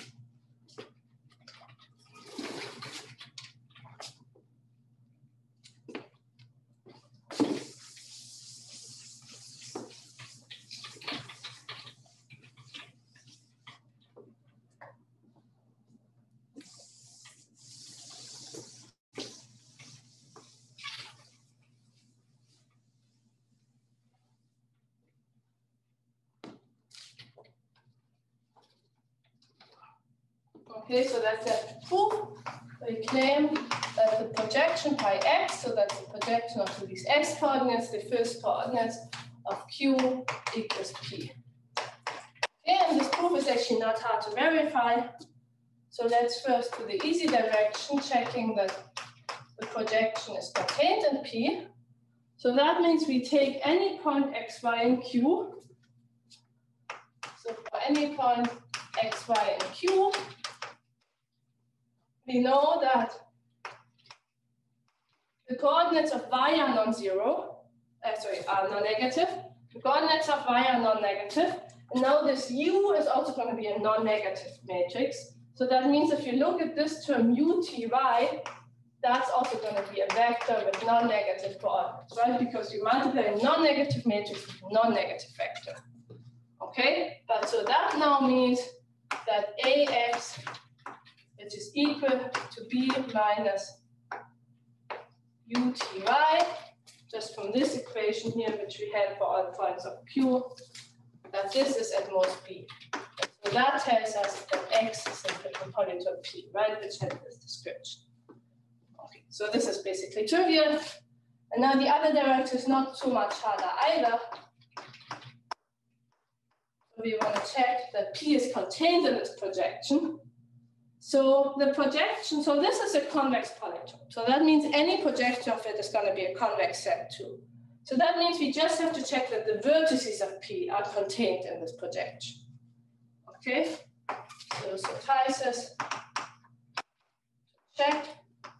[SPEAKER 2] Okay, so that's a proof. We claim that the projection pi x, so that's the projection onto these x coordinates, the first coordinates of Q equals P. Okay, and this proof is actually not hard to verify. So let's first do the easy direction, checking that the projection is contained in P. So that means we take any point x, y, in Q. So for any point x, y, in Q, we know that the coordinates of y are non-zero, uh, sorry, are non-negative. The coordinates of y are non-negative. And now this U is also going to be a non-negative matrix. So that means if you look at this term U T Y, that's also going to be a vector with non-negative coordinates, right? Because you multiply a non-negative matrix with a non-negative vector. Okay, but so that now means that A X, which is equal to B minus U T Y, just from this equation here, which we had for all the points of Q, that this is at most B. So that tells us that X is a polytope P, right, which has this description. Okay, so this is basically trivial. And now the other direction is not so much harder either. We want to check that P is contained in this projection. So the projection, so this is a convex polytope. So that means any projection of it is going to be a convex set too. So that means we just have to check that the vertices of P are contained in this projection. Okay, So suffices check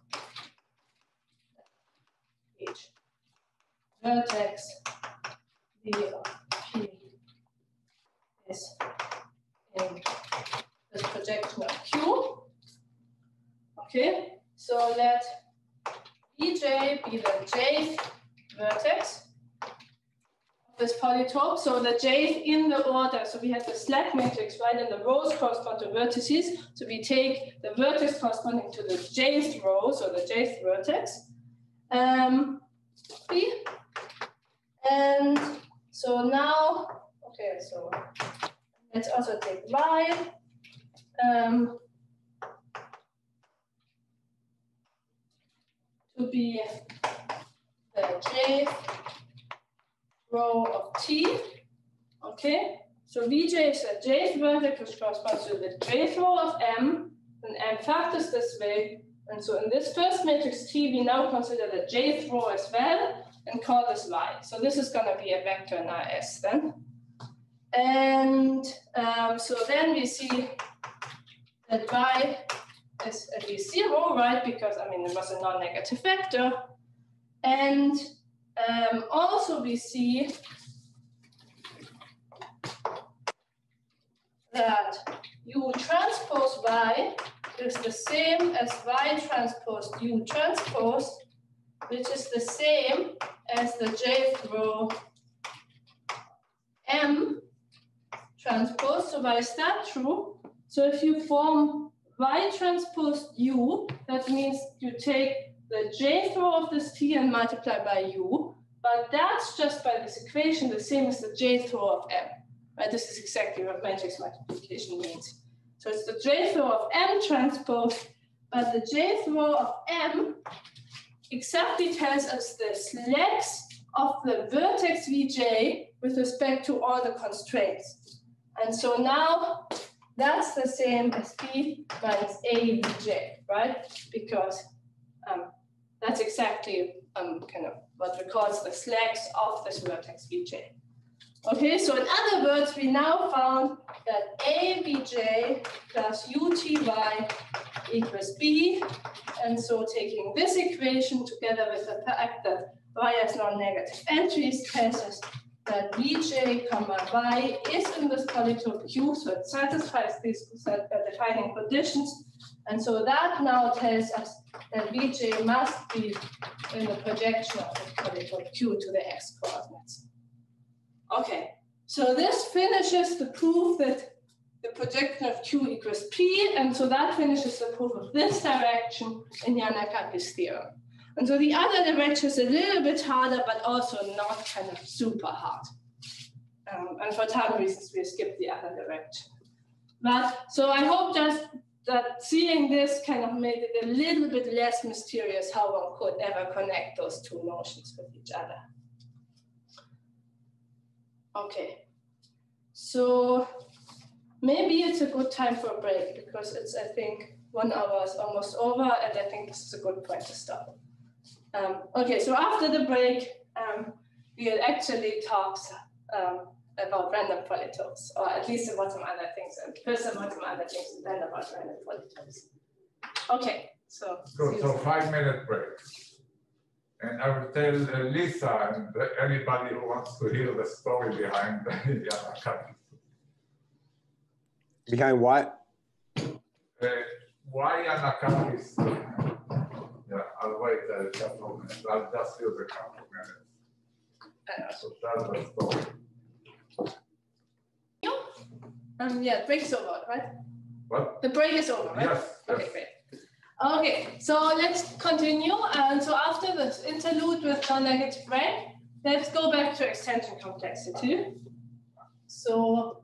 [SPEAKER 2] each vertex V of P is in this projection of Q. Okay, so let Vj be the jth vertex of this polytope. So the jth in the order, so we have the slack matrix, right? And the rows correspond to vertices. So we take the vertex corresponding to the jth row, so the jth vertex. Um, B. And so now, okay, so let's also take Y. Um, to be the jth row of T, okay? So Vj is a jth vertex which corresponds to the jth row of M, and M factors this way. And so in this first matrix T, we now consider the jth row as well and call this Y. So this is gonna be a vector in R S then. And um, so then we see that Y is at least zero, right? Because I mean, it was a non-negative vector. And um, also we see that U transpose Y is the same as Y transpose U transpose, which is the same as the jth row M transpose. So why is that true? So if you form Y transpose U, that means you take the jth row of this T and multiply by U, but that's just by this equation the same as the jth row of M. Right? This is exactly what matrix multiplication means. So it's the jth row of M transpose, but the jth row of M exactly tells us the slacks of the vertex Vj with respect to all the constraints. And so now that's the same as B minus A Vj, right? Because um, that's exactly um, kind of what records the slacks of this vertex Vj. Okay, so in other words, we now found that A Vj plus U T Y equals B. And so taking this equation together with the fact that Y has non-negative entries tells us that Vj comma Y is in this polytope Q, so it satisfies these defining conditions. And so that now tells us that Vj must be in the projection of the polytope Q to the x coordinates. Okay, so this finishes the proof that the projection of Q equals P, and so that finishes the proof of this direction in Yanakaki's theorem. And so the other direction is a little bit harder, but also not kind of super hard. Um, and for time reasons, we skip the other direction. But so I hope just that seeing this kind of made it a little bit less mysterious how one could ever connect those two notions with each other. Okay, so maybe it's a good time for a break because it's, I think, one hour is almost over, and I think this is a good point to stop. Um, okay, so after the break, um, we'll actually talk um, about random polytopes, or at least about some other things, and first about some other things, and then about random polytopes. Okay, so.
[SPEAKER 1] Good, so five minute break. And I will tell uh, Lisa and anybody who wants to hear the story behind the Yanakaki's.
[SPEAKER 6] Behind what?
[SPEAKER 1] Uh, why Yanakaki's? Yeah, I'll wait uh, a couple of minutes. I'll just use a couple of minutes. So that's the story.
[SPEAKER 2] Um, yeah, break's over, right?
[SPEAKER 1] What?
[SPEAKER 2] The break is over, right?
[SPEAKER 1] Yes.
[SPEAKER 2] Okay,
[SPEAKER 1] yes.
[SPEAKER 2] great. Okay, so let's continue. And so after this interlude with non-negative rank, let's go back to extension complexity. So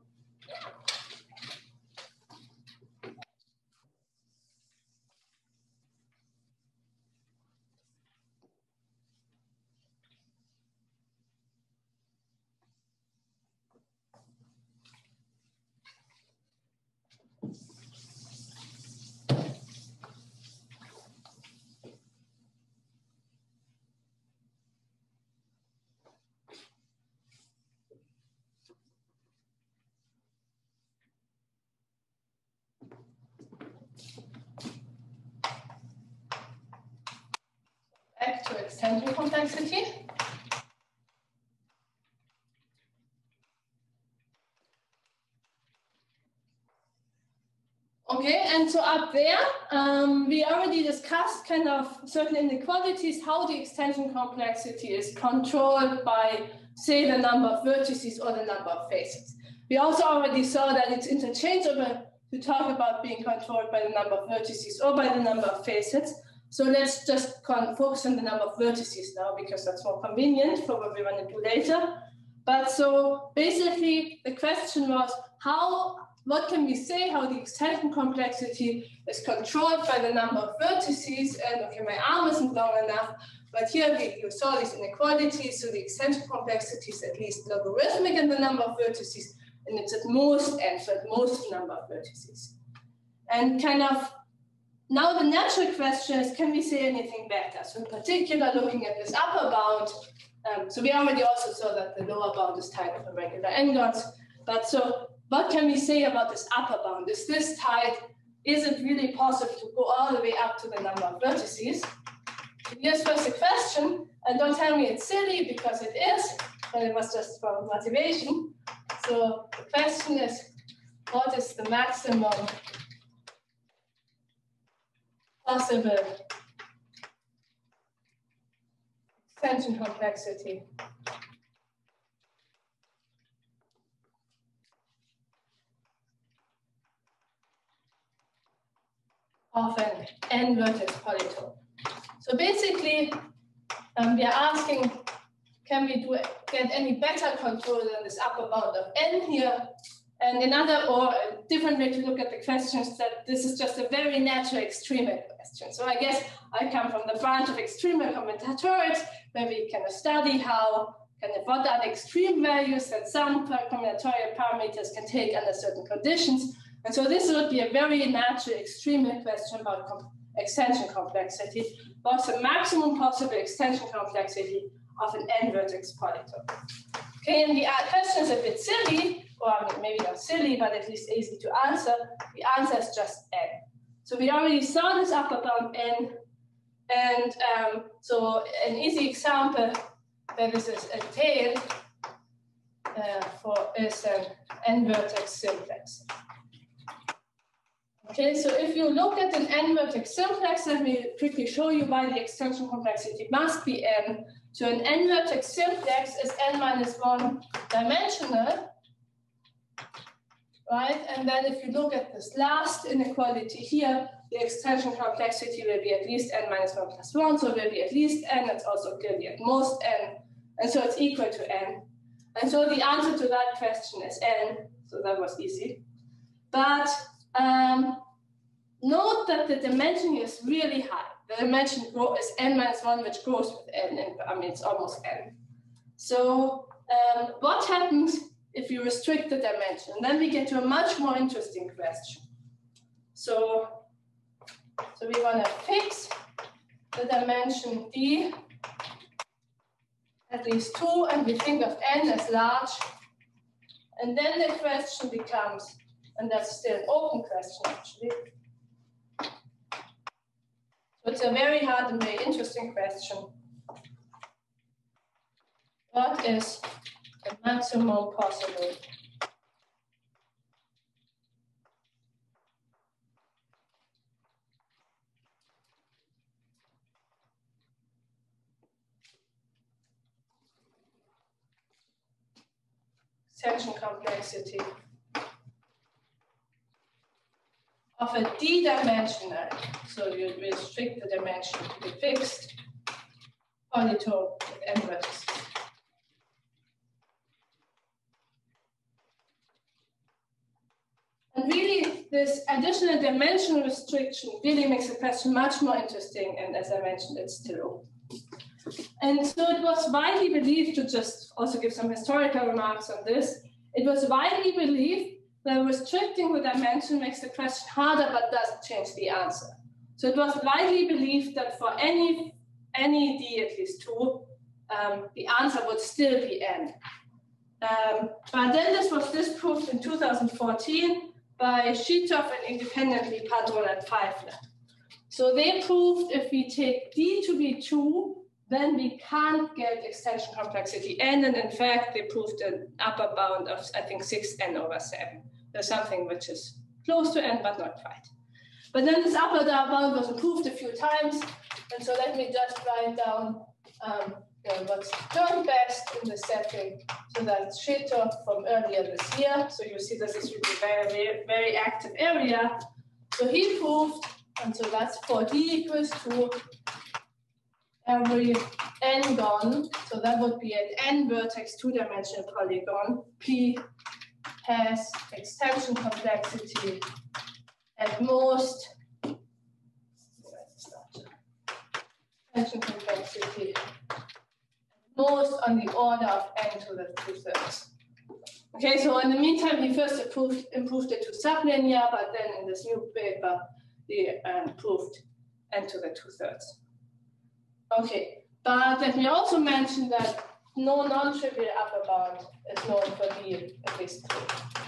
[SPEAKER 2] extension complexity. Okay, and so up there, um, we already discussed kind of certain inequalities, how the extension complexity is controlled by, say, the number of vertices or the number of faces. We also already saw that it's interchangeable to talk about being controlled by the number of vertices or by the number of facets. So let's just focus on the number of vertices now, because that's more convenient for what we want to do later. But so basically, the question was, how, what can we say how the extension complexity is controlled by the number of vertices? And okay, my arm isn't long enough, but here we, you saw these inequalities. So the extension complexity is at least logarithmic in the number of vertices, and it's at most n, so at most number of vertices. And kind of, now the natural question is, can we say anything better? So in particular, looking at this upper bound, um, so we already also saw that the lower bound is tight of irregular n-dots, but so what can we say about this upper bound? Is this tight? Is it really possible to go all the way up to the number of vertices? So here's first a question, and don't tell me it's silly, because it is, but it was just for motivation. So the question is, what is the maximum possible extension complexity of an n-vertex polytope? So basically, um, we are asking, can we do get any better control than this upper bound of n here? And another or a different way to look at the question is that this is just a very natural extremal question. So I guess I come from the branch of extremal combinatorics, where we can study how kind of what are the extreme values that some combinatorial parameters can take under certain conditions. And so this would be a very natural extremal question about com extension complexity. What's the maximum possible extension complexity of an n-vertex polytope? Okay, and the question is a bit silly, or I mean, maybe not silly, but at least easy to answer. The answer is just n. So we already saw this upper bound n, and um, so an easy example that this is entailed uh, for is an n-vertex simplex. Okay, so if you look at an n-vertex simplex, let me quickly show you why the extension complexity must be n. So an n-vertex simplex is n minus one dimensional, right? And then if you look at this last inequality here, the extension complexity will be at least n minus one plus one, so it will be at least n, it's also clearly at most n, and so it's equal to n. And so the answer to that question is n, so that was easy. But um, note that the dimension is really high. The dimension is n minus one, which grows with n, and I mean, it's almost n. So um, what happens if you restrict the dimension? And then we get to a much more interesting question. So, so we want to fix the dimension d at least two, and we think of n as large. And then the question becomes, and that's still an open question actually. So it's a very hard and very interesting question. What is the maximum possible extension complexity of a d-dimensional, so you restrict the dimension to be fixed, polytope with n vertices? And really, this additional dimension restriction really makes the question much more interesting, and as I mentioned, it's still open. And so it was widely believed, to just also give some historical remarks on this, it was widely believed that restricting the dimension makes the question harder but doesn't change the answer. So it was widely believed that for any, any d at least two, um, the answer would still be n. Um, but then this was disproved in two thousand fourteen by Shitov and independently Padron and Pfeiffer. So they proved if we take d to be two, then we can't get extension complexity n, and in fact, they proved an upper bound of, I think, six n over seven. There's something which is close to n, but not quite. But then this upper bound was improved a few times, and so let me just write down um, you know, what's done best in the setting. So that's Schetter from earlier this year. So you see this is really a very, very, very active area. So he proved, and so that's for d equals to every n gone. So that would be an n vertex two-dimensional polygon. P has extension complexity at most, extension complexity most on the order of n to the two-thirds. Okay, so in the meantime, he first improved, improved it to sublinear, but then in this new paper, he um, proved n to the two-thirds. Okay, but let me also mention that no non-trivial upper bound is known for D at least three.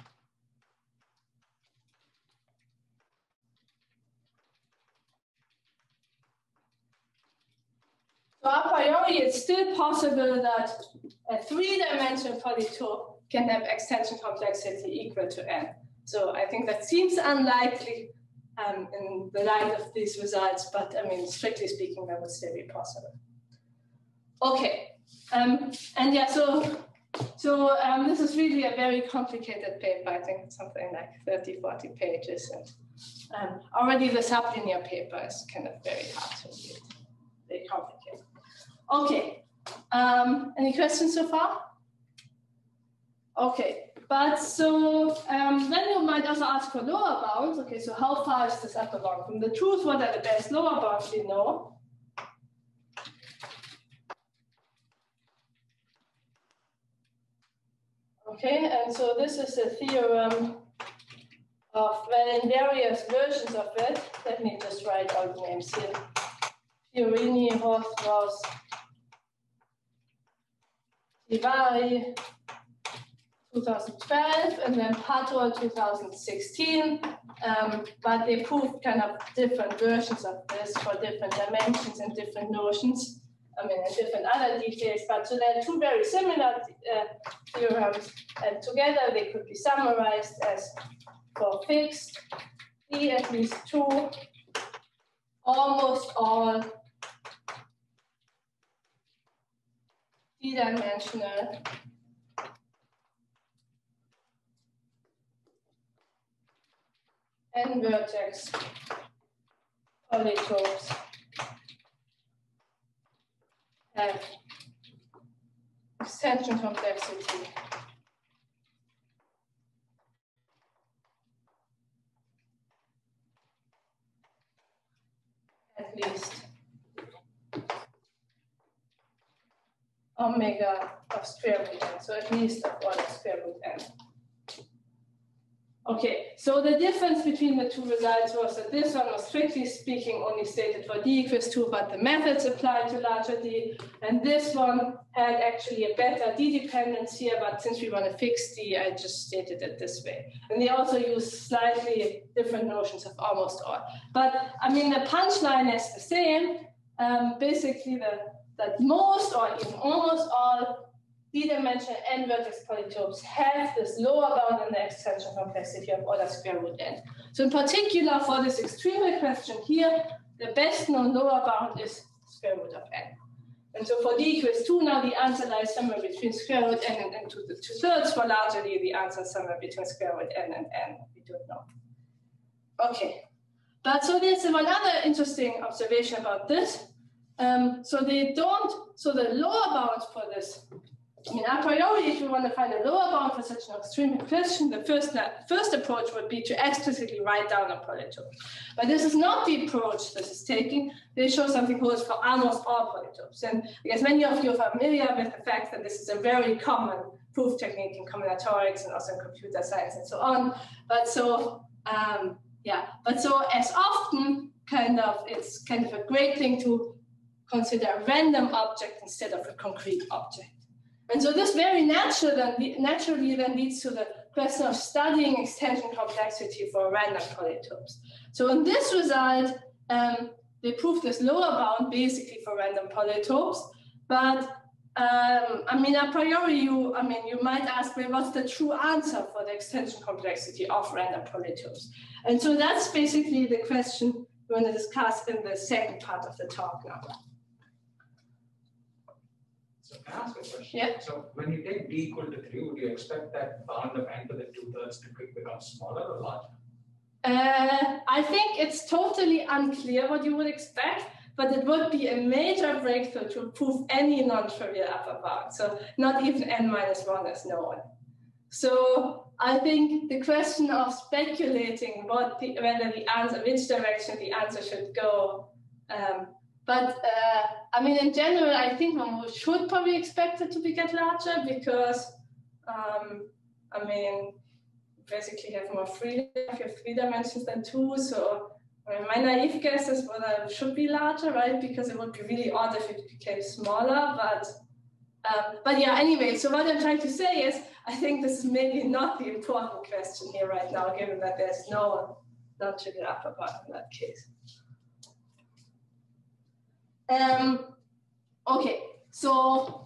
[SPEAKER 2] So a priori, it's still possible that a three-dimensional polytope can have extension complexity equal to n. So I think that seems unlikely um, in the light of these results, but I mean, strictly speaking, that would still be possible. Okay, um, and yeah, so so um, this is really a very complicated paper. I think it's something like thirty, forty pages, and um, already the sublinear paper is kind of very hard to read, very complicated. Okay, um, any questions so far? Okay, but so um, then you might also ask for lower bounds. Okay, so how far is this upper bound from the truth? What are the best lower bounds we know? Okay, and so this is a theorem of, well, in various versions of it. Let me just write out the names here. Fiorini, Hofstraus, Divari, two thousand twelve, and then Pato, two thousand sixteen. Um, but they proved kind of different versions of this for different dimensions and different notions. I mean, and different other details. But so they're two very similar uh, theorems, and together they could be summarized as for fixed E at least two, almost all d-dimensional n-vertex polytopes have extension complexity at least omega of square root n, so at least of order square root n. Okay, so the difference between the two results was that this one was strictly speaking only stated for d equals two, but the methods applied to larger d, and this one had actually a better d dependence here, but since we want to fix d, I just stated it this way. And they also use slightly different notions of almost all. But I mean, the punchline is the same. Um, basically, the, that most or even almost all d-dimensional n-vertex polytopes have this lower bound in the extension complexity of order square root n. So in particular, for this extreme question here, the best known lower bound is square root of n. And so for d equals two, now the answer lies somewhere between square root n and n to the two-thirds. For larger d, the answer is somewhere between square root n and n. We don't know. Okay. But so there's one other interesting observation about this. Um, so they don't, so the lower bounds for this, I mean, a priori, if you want to find a lower bound for such an extreme question, the first, first approach would be to explicitly write down a polytope. But this is not the approach this is taking. They show something holds for almost all polytopes. And I guess many of you are familiar with the fact that this is a very common proof technique in combinatorics and also in computer science and so on. But so, um, yeah, but so as often, kind of, it's kind of a great thing to consider a random object instead of a concrete object. And so this very natural then, naturally then leads to the question of studying extension complexity for random polytopes. So in this result, um, they prove this lower bound basically for random polytopes, but um, I mean, a priori, you, I mean, you might ask me, what's the true answer for the extension complexity of random polytopes? And so that's basically the question we're going to discuss in the second part of the talk now.
[SPEAKER 3] So can I ask a question?
[SPEAKER 2] Yeah.
[SPEAKER 3] So when you take d equal to three, would you expect that bound of n to the two-thirds to become smaller or larger?
[SPEAKER 2] Uh, I think it's totally unclear what you would expect, but it would be a major breakthrough to prove any non-trivial upper bound. So not even n minus one is known. So I think the question of speculating what the, whether the answer, which direction the answer should go. Um, but uh, I mean, in general, I think one should probably expect it to be get larger because, um, I mean, basically have more freedom if you have three dimensions than two. So I mean, my naive guess is whether it should be larger, right? Because it would be really odd if it became smaller. But um, but yeah, anyway, so what I'm trying to say is, I think this is maybe not the important question here right now, given that there's no non-trivial upper bound in that case. Um, okay, so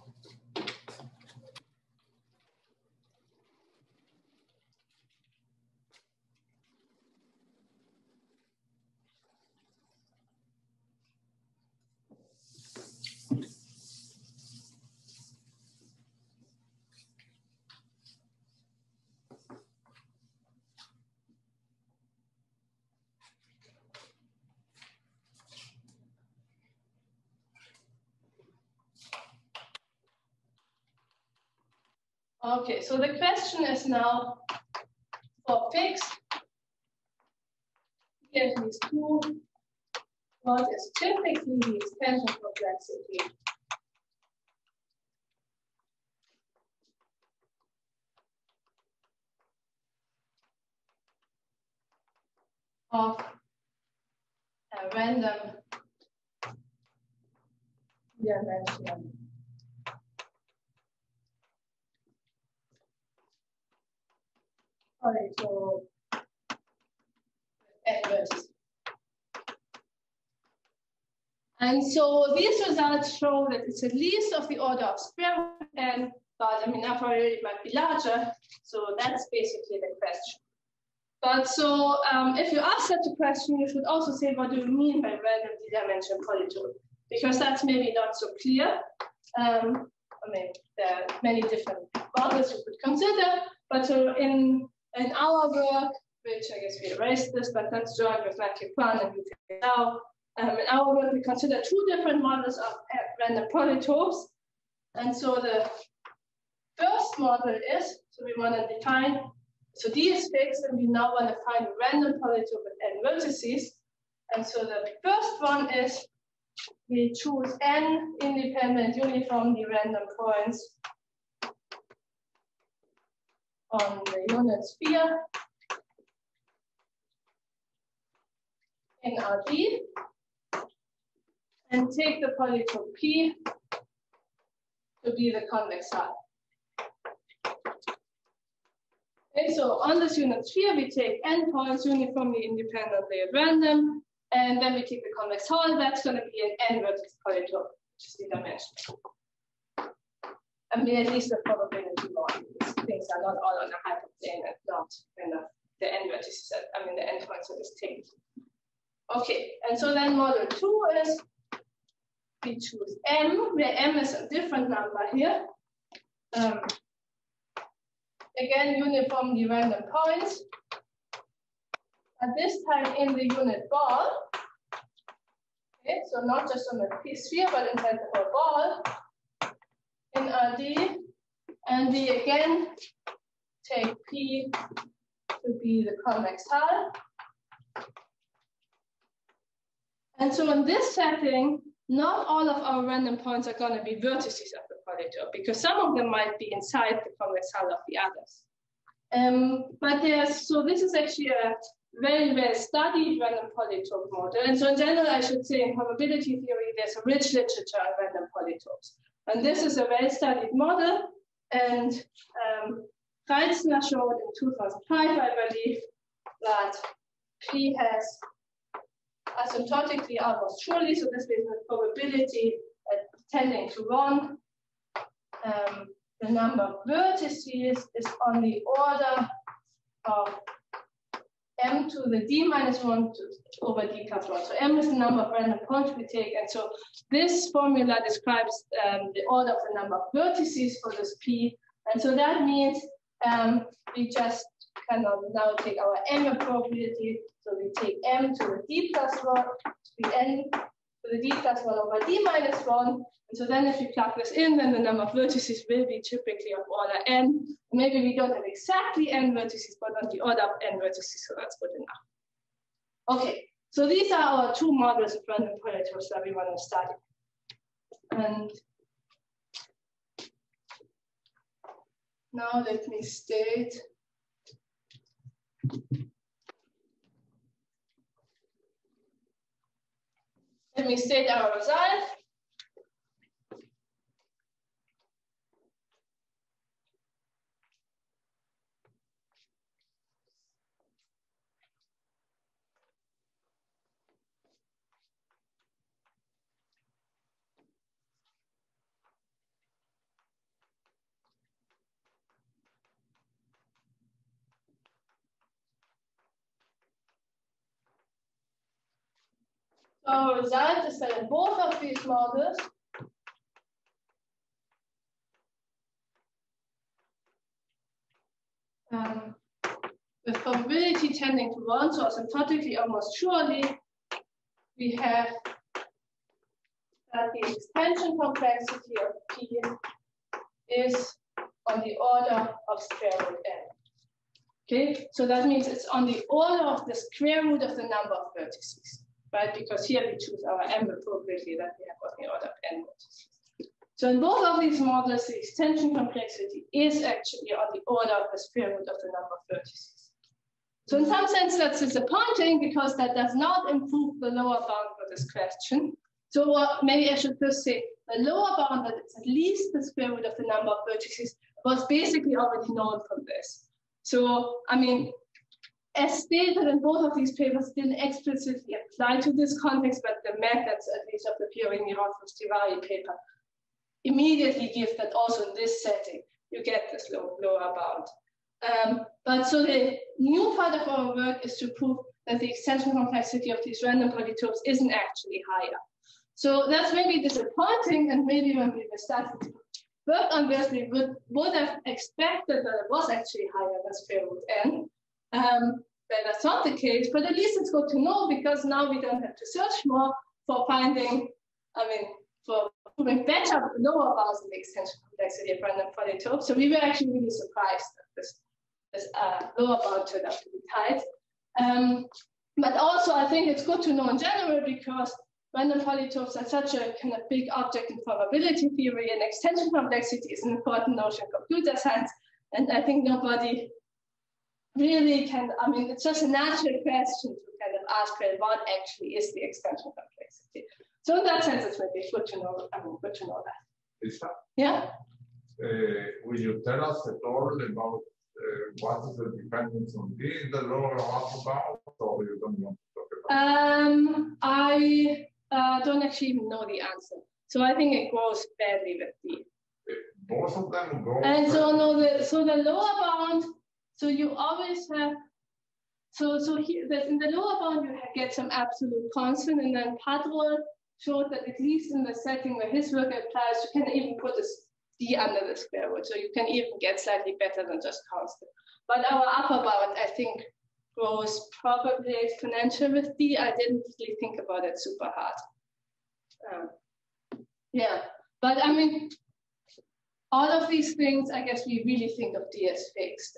[SPEAKER 2] Okay, so the question is now for fixed, here these two, what is typically the extension complexity of a random dimensional polytope at vertices. And so these results show that it's at least of the order of square root n, but I mean, a priori it might be larger. So that's basically the question. But so um, if you ask such a question, you should also say, what do you mean by random d-dimensional polytope? Because that's maybe not so clear. Um, I mean, there are many different models you could consider, but so in, in our work, which I guess we erased this, but let's join with Matthew Kwan and you can now. Um, in our work, we consider two different models of random polytopes. And so the first model is, so we want to define, so D is fixed, and we now want to find a random polytope with n vertices. And so the first one is, we choose n independent uniformly random points on the unit sphere in R D, and take the polytope P to be the convex hull. Okay, so on this unit sphere, we take n points uniformly independently at random, and then we take the convex hull. That's going to be an n vertex polytope, which is the dimension. I mean, at least the probability one. These things are not all on a hyperplane and not in the, the n vertices, I mean, the n points are distinct. Okay, and so then model two is, we choose m, where m is a different number here. Um, again, uniformly random points. At this time in the unit ball. Okay, so not just on the P sphere, but inside the whole ball in R D. And we again take P to be the convex hull. And so in this setting, not all of our random points are going to be vertices of the polytope, because some of them might be inside the convex hull of the others. Um, but there's, so this is actually a very well studied random polytope model. And so in general, I should say in probability theory, there's a rich literature on random polytopes. And this is a well studied model. And um, Reitzner showed in two thousand five, I believe, that P has asymptotically almost surely, so this means the probability at tending to one. Um, the number of vertices is on the order of m to the d minus one to, over d plus one. So m is the number of random points we take. And so this formula describes um, the order of the number of vertices for this p. And so that means um, we just kind of now take our m appropriately. So we take m to the d plus one, we n to the d plus one over d minus one. And so then if we plug this in, then the number of vertices will be typically of order n. Maybe we don't have exactly n vertices, but on the order of n vertices, so that's good enough. Okay, so these are our two models of random polytopes that we want to study. And now let me state let me state our result. So our result is that in both of these models, um, with probability tending to one, so asymptotically almost surely, we have that the extension complexity of P is on the order of square root n. Okay, so that means it's on the order of the square root of the number of vertices, right? Because here we choose our m appropriately, that we have on the order of n vertices. So in both of these models, the extension complexity is actually on the order of the square root of the number of vertices. So in some sense, that's disappointing because that does not improve the lower bound for this question. So uh, maybe I should just say the lower bound, that it's at least the square root of the number of vertices, was basically already known from this. So, I mean, as stated in both of these papers, didn't explicitly apply to this context, but the methods, at least of the Pierini-Rothfuss-Tivari paper, immediately give that also in this setting, you get this low, lower bound. Um, but so the new part of our work is to prove that the extension complexity of these random polytopes isn't actually higher. So that's maybe disappointing, and maybe when we were starting to work on this, we would, would have expected that it was actually higher than square root n. Um, but that's not the case, but at least it's good to know, because now we don't have to search more for finding, I mean, for proving better lower bounds in the extension complexity of random polytopes. So we were actually really surprised that this, this uh, lower bound turned out to be tight. Um, but also, I think it's good to know in general, because random polytopes are such a kind of big object in probability theory, and extension complexity is an important notion in computer science. And I think nobody really can, I mean, it's just a natural question to kind of ask, well, what actually is the extension complexity? So in that sense, it's maybe good to know, I mean, good to know that.
[SPEAKER 1] Lisa,
[SPEAKER 2] Yeah?
[SPEAKER 1] uh, will you tell us at all about uh, what is the dependence on D in the lower or upper bound, or you don't want to talk about it?
[SPEAKER 2] Um, I uh, don't actually even know the answer. So I think it grows badly with D.
[SPEAKER 1] Both of them go.
[SPEAKER 2] And so no, the so the lower bound, so you always have, so so here in the lower bound you get some absolute constant, and then Padrol showed that at least in the setting where his work applies, you can even put a D under the square root, so you can even get slightly better than just constant. But our upper bound, I think, grows probably exponential with D. I didn't really think about it super hard. Um, yeah, but I mean, all of these things, I guess we really think of D as fixed.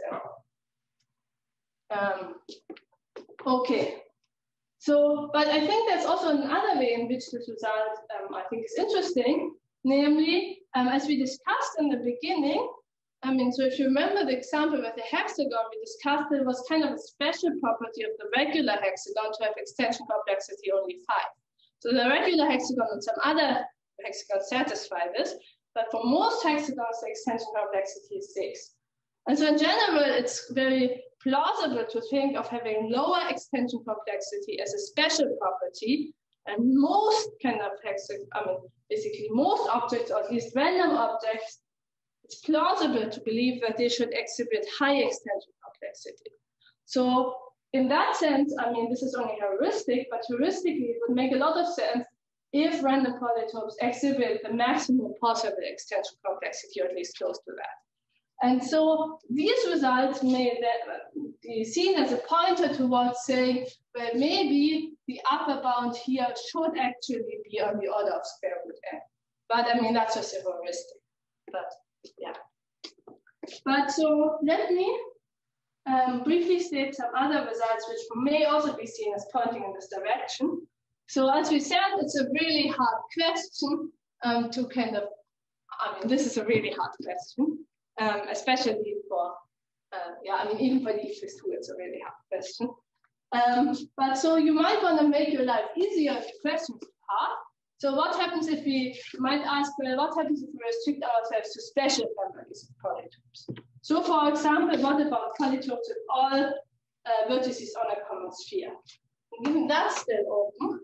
[SPEAKER 2] Um, okay. So, but I think there's also another way in which this result, um, I think, is interesting. Namely, um, as we discussed in the beginning, I mean, so if you remember the example with the hexagon, we discussed that it was kind of a special property of the regular hexagon to have extension complexity only five. So the regular hexagon and some other hexagons satisfy this, but for most hexagons, the extension complexity is six. And so in general, it's very plausible to think of having lower extension complexity as a special property And most kind of hexagon, I mean, basically most objects, or at least random objects, it's plausible to believe that they should exhibit high extension complexity. So in that sense, I mean, this is only heuristic, but heuristically, it would make a lot of sense if random polytopes exhibit the maximum possible extension complexity, or at least close to that. And so these results may be seen as a pointer towards saying, well, maybe the upper bound here should actually be on the order of square root n. But I mean, that's just a heuristic. But yeah. But so let me um, briefly state some other results which may also be seen as pointing in this direction. So as we said, it's a really hard question um, to kind of, I mean, this is a really hard question, um, especially for, uh, yeah, I mean, even for the equals two, it's a really hard question. Um, but so you might want to make your life easier if the questions are hard. So what happens if we might ask, well, what happens if we restrict ourselves to special families of polytopes? So for example, what about polytopes with all uh, vertices on a common sphere? And given that's still open,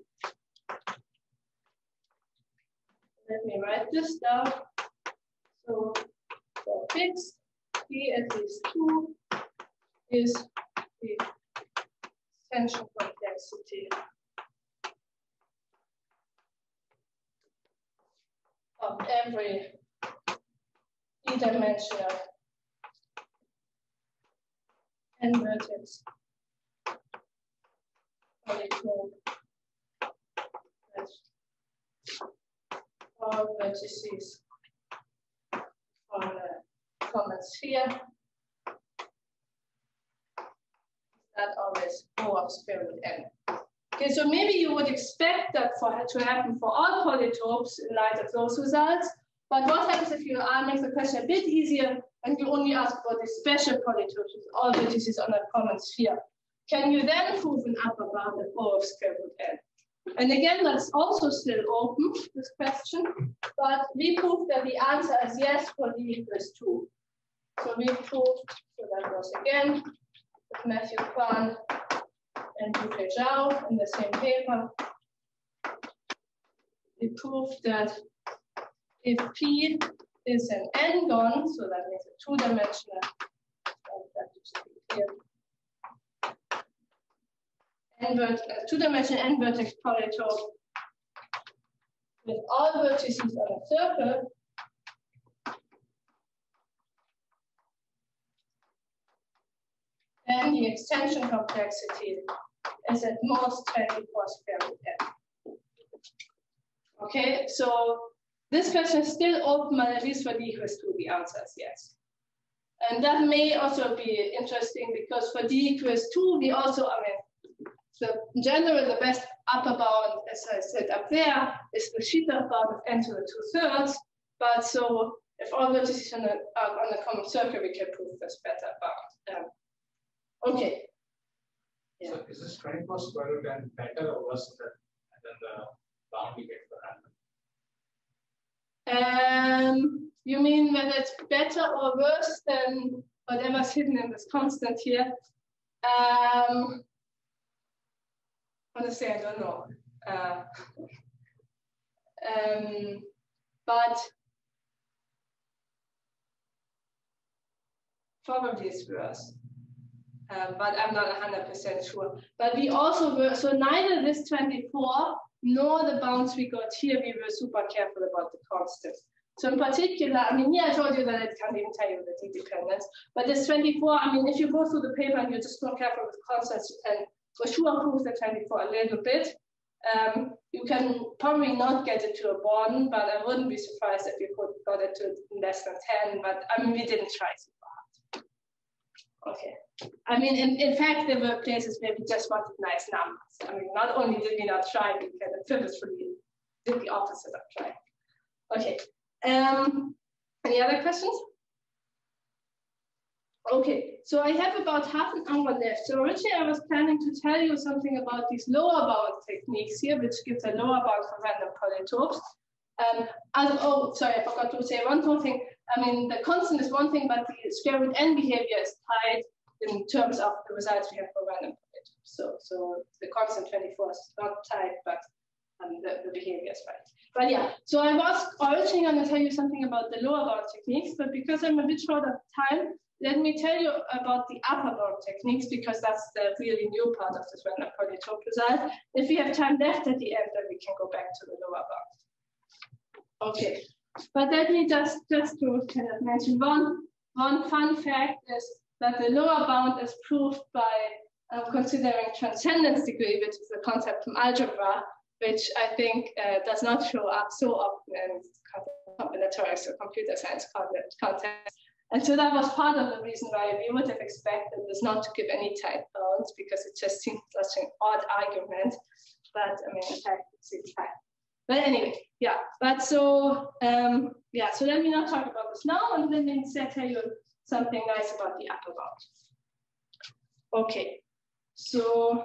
[SPEAKER 2] let me write this down. So for fixed, P at least two is the extension complexity of every d-dimensional n-vertex polytope with all vertices on a common sphere. That always O of square root n. Okay, so maybe you would expect that for to happen for all polytopes in light of those results. But what happens if you uh, make the question a bit easier and you only ask for the special polytopes with all vertices on a common sphere? Can you then prove an upper bound of O of square root n? And again, that's also still open, this question. But we proved that the answer is yes for d equals two. So we proved, so that was again with Matthew Kwan and Yufei Zhao in the same paper. We proved that if P is an n-gon, so that means a two-dimensional, n-vert, uh, two-dimensional n-vertex polytope with all vertices on a circle, then the extension complexity is at most twenty-four square root n. Okay, so this question is still open, but at least for d equals two, the answer is yes. And that may also be interesting because for d equals two, we also, I mean, so in general, the best upper bound, as I said up there, is the Scheiter bound of n to the two thirds. But so if all vertices on a, are on a common circle, we can prove this better bound. Um, okay. Yeah.
[SPEAKER 3] So is this twenty-four square root n better or worse than, than the bound we get for random?
[SPEAKER 2] Um, you mean whether it's better or worse than whatever's hidden in this constant here? Um, honestly, I don't know. Uh, um, but probably it's worse. Uh, but I'm not one hundred percent sure. But we also were, so neither this twenty-four nor the bounds we got here, we were super careful about the constants. So in particular, I mean, here I told you that it can't even tell you the d-dependence, but this twenty-four, I mean, if you go through the paper and you're just not careful with constants, you can for sure prove the twenty-four a little bit. Um, you can probably not get it to a one, but I wouldn't be surprised if you could got it to less than ten, but I mean, we didn't try super hard. Okay. I mean, in, in fact, there were places where we just wanted nice numbers. I mean, not only did we not try, we kind of purposefully did the opposite of trying. Okay. Um, any other questions? Okay, so I have about half an hour left. So originally I was planning to tell you something about these lower bound techniques here, which gives a lower bound for random polytopes. Um, as, oh, sorry, I forgot to say one more thing. I mean, the constant is one thing, but the square root n behavior is tied in terms of the results we have for random polytopes. So, so the constant twenty-four is not tied, but um, the, the behavior is right. But yeah, so I was originally going to tell you something about the lower bound techniques, but because I'm a bit short of time, let me tell you about the upper bound techniques, because that's the really new part of this random polytope result. If we have time left at the end, then we can go back to the lower bound. Okay, but let me just, just to kind of mention one, one fun fact is that the lower bound is proved by uh, considering transcendence degree, which is a concept from algebra, which I think uh, does not show up so often in combinatorics or computer science context. And so that was part of the reason why we would have expected this not to give any tight bounds, because it just seems such an odd argument. But I mean, in fact, it seems fine. But anyway, yeah. But so, um, yeah, so let me not talk about this now, and then instead tell you something nice about the upper bound. Okay, so.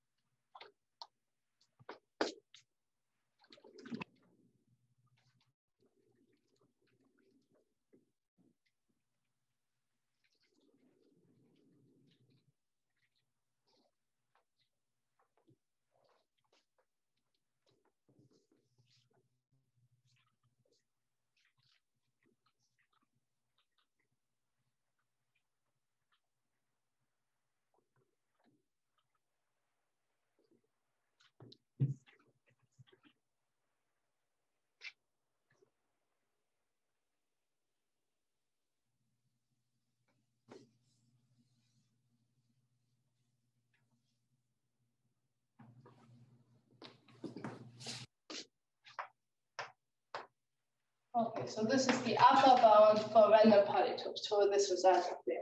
[SPEAKER 2] Okay, so this is the upper bound for random polytopes. So this result up there.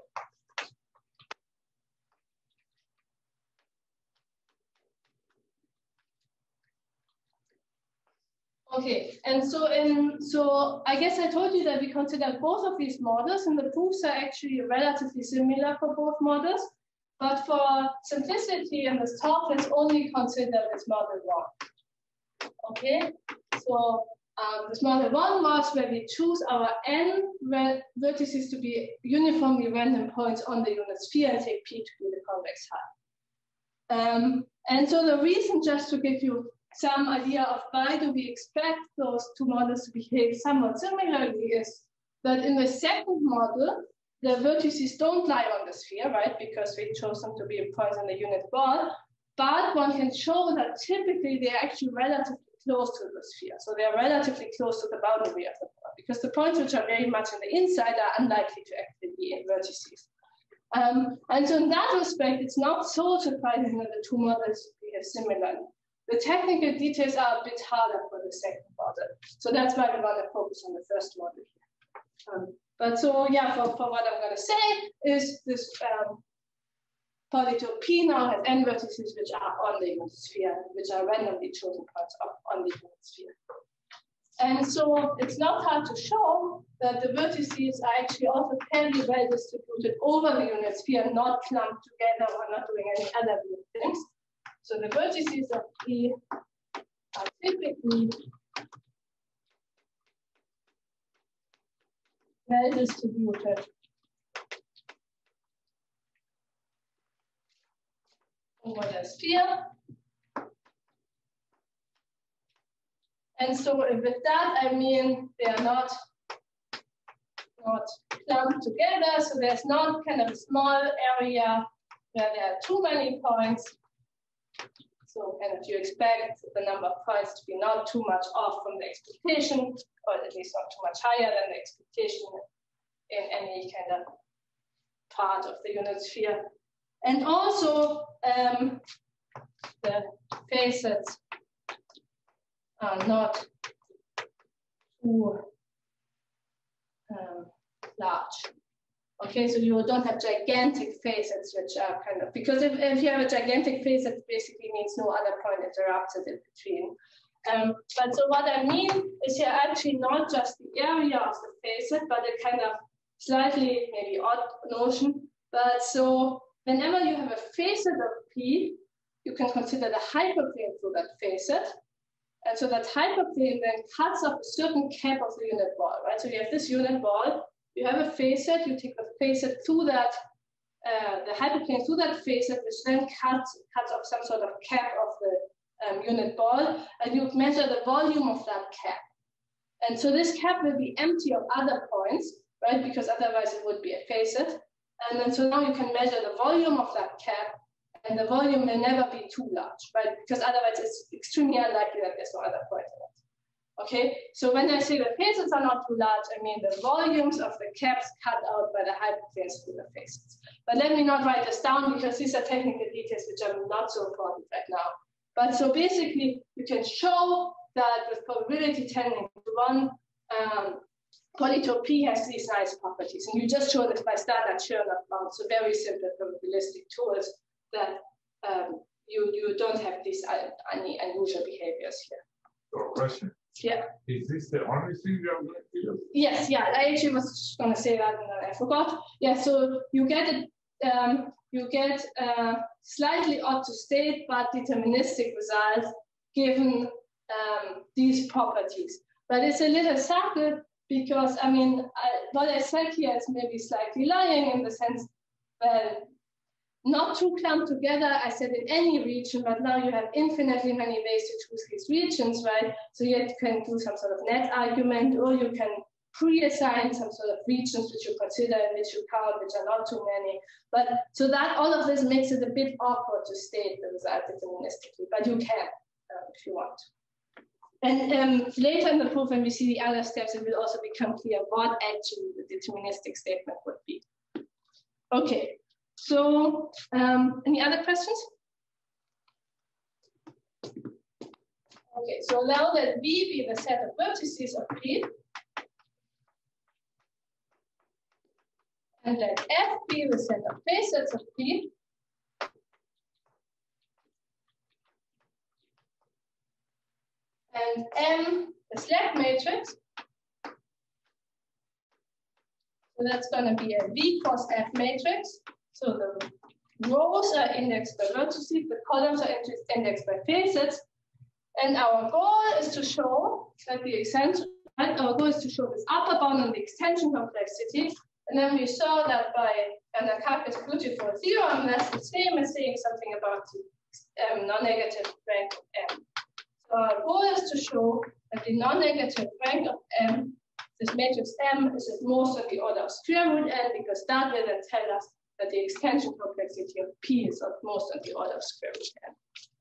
[SPEAKER 2] Okay, and so in so I guess I told you that we considered both of these models, and the proofs are actually relatively similar for both models. But for simplicity in this talk, let's only consider this model one. Okay, so um, this model one was where we choose our n vertices to be uniformly random points on the unit sphere and take P to be the convex hull. Um, and so the reason, just to give you some idea of why do we expect those two models to behave somewhat similarly, is that in the second model, the vertices don't lie on the sphere, right? Because we chose them to be points on the unit ball. But one can show that typically they're actually relatively close to the sphere. So they're relatively close to the boundary of the ball, because the points which are very much on the inside are unlikely to actually be in vertices. Um, and so in that respect, it's not so surprising that the two models behave similarly. The technical details are a bit harder for the second model. So that's why we want to focus on the first model here. Um, but so, yeah, for, for what I'm going to say is this um, polytope P now has n vertices which are on the unit sphere, which are randomly chosen points on the unit sphere. And so it's not hard to show that the vertices are actually also fairly well distributed over the unit sphere, not clumped together or not doing any other weird things. So the vertices of P are typically well distributed over the sphere. And so with that, I mean they are not, not clumped together. So there's not kind of a small area where there are too many points. So kind of you expect the number of points to be not too much off from the expectation, or at least not too much higher than the expectation in any kind of part of the unit sphere. And also um, the facets are not too um, large. Okay, so you don't have gigantic facets, which are kind of, because if, if you have a gigantic facet, it basically means no other point interrupts it in between. Um, but so what I mean is here actually not just the area of the facet, but a kind of slightly maybe odd notion. But so whenever you have a facet of P, you can consider the hyperplane through that facet. And so that hyperplane then cuts off a certain cap of the unit ball, right? So you have this unit ball. You have a facet, you take the facet through that, uh, the hyperplane through that facet, which then cuts, cuts off some sort of cap of the um, unit ball, and you measure the volume of that cap. And so this cap will be empty of other points, right? Because otherwise it would be a facet. And then so now you can measure the volume of that cap, and the volume will never be too large, right? Because otherwise it's extremely unlikely that there's no other point in it. Okay, so when I say the facets are not too large, I mean the volumes of the caps cut out by the hyperplanes through the facets. But let me not write this down because these are technical details which are not so important right now. But so basically, you can show that with probability tending to one, um, polytope P has these nice properties. And you just show this by standard Chernoff bound, so very simple probabilistic tools that um, you, you don't have these uh, any unusual behaviors here.
[SPEAKER 1] So question.
[SPEAKER 2] Yeah.
[SPEAKER 1] Is this the only thing you are going to use?
[SPEAKER 2] Yes, yeah, I actually was going to say that and then I forgot. Yeah, so you get it, um, you get uh, slightly odd to state but deterministic results given um, these properties. But it's a little subtle because, I mean, I, what I said here is maybe slightly lying in the sense that not too clumped together, I said in any region, but now you have infinitely many ways to choose these regions, right? So you can do some sort of net argument, or you can pre-assign some sort of regions which you consider and which you count, which are not too many. But so that all of this makes it a bit awkward to state the result deterministically, but you can um, if you want. And um, later in the proof, when we see the other steps, it will also become clear what actually the deterministic statement would be. Okay. So, um, any other questions? Okay, so now let V be the set of vertices of P, and let F be the set of facets of P, and M the slack matrix. So that's going to be a V cross F matrix. So the rows are indexed by vertices, the columns are indexed by facets. And our goal is to show that the extension, right? Our goal is to show this upper bound on the extension complexity. And then we saw that by Anakakis' beautiful theorem, that's the same as saying something about the um, non-negative rank of M. So our goal is to show that the non-negative rank of M, this matrix M, is at most on the order of square root N, because that will then tell us that the extension complexity of P is at most on the order of square root N.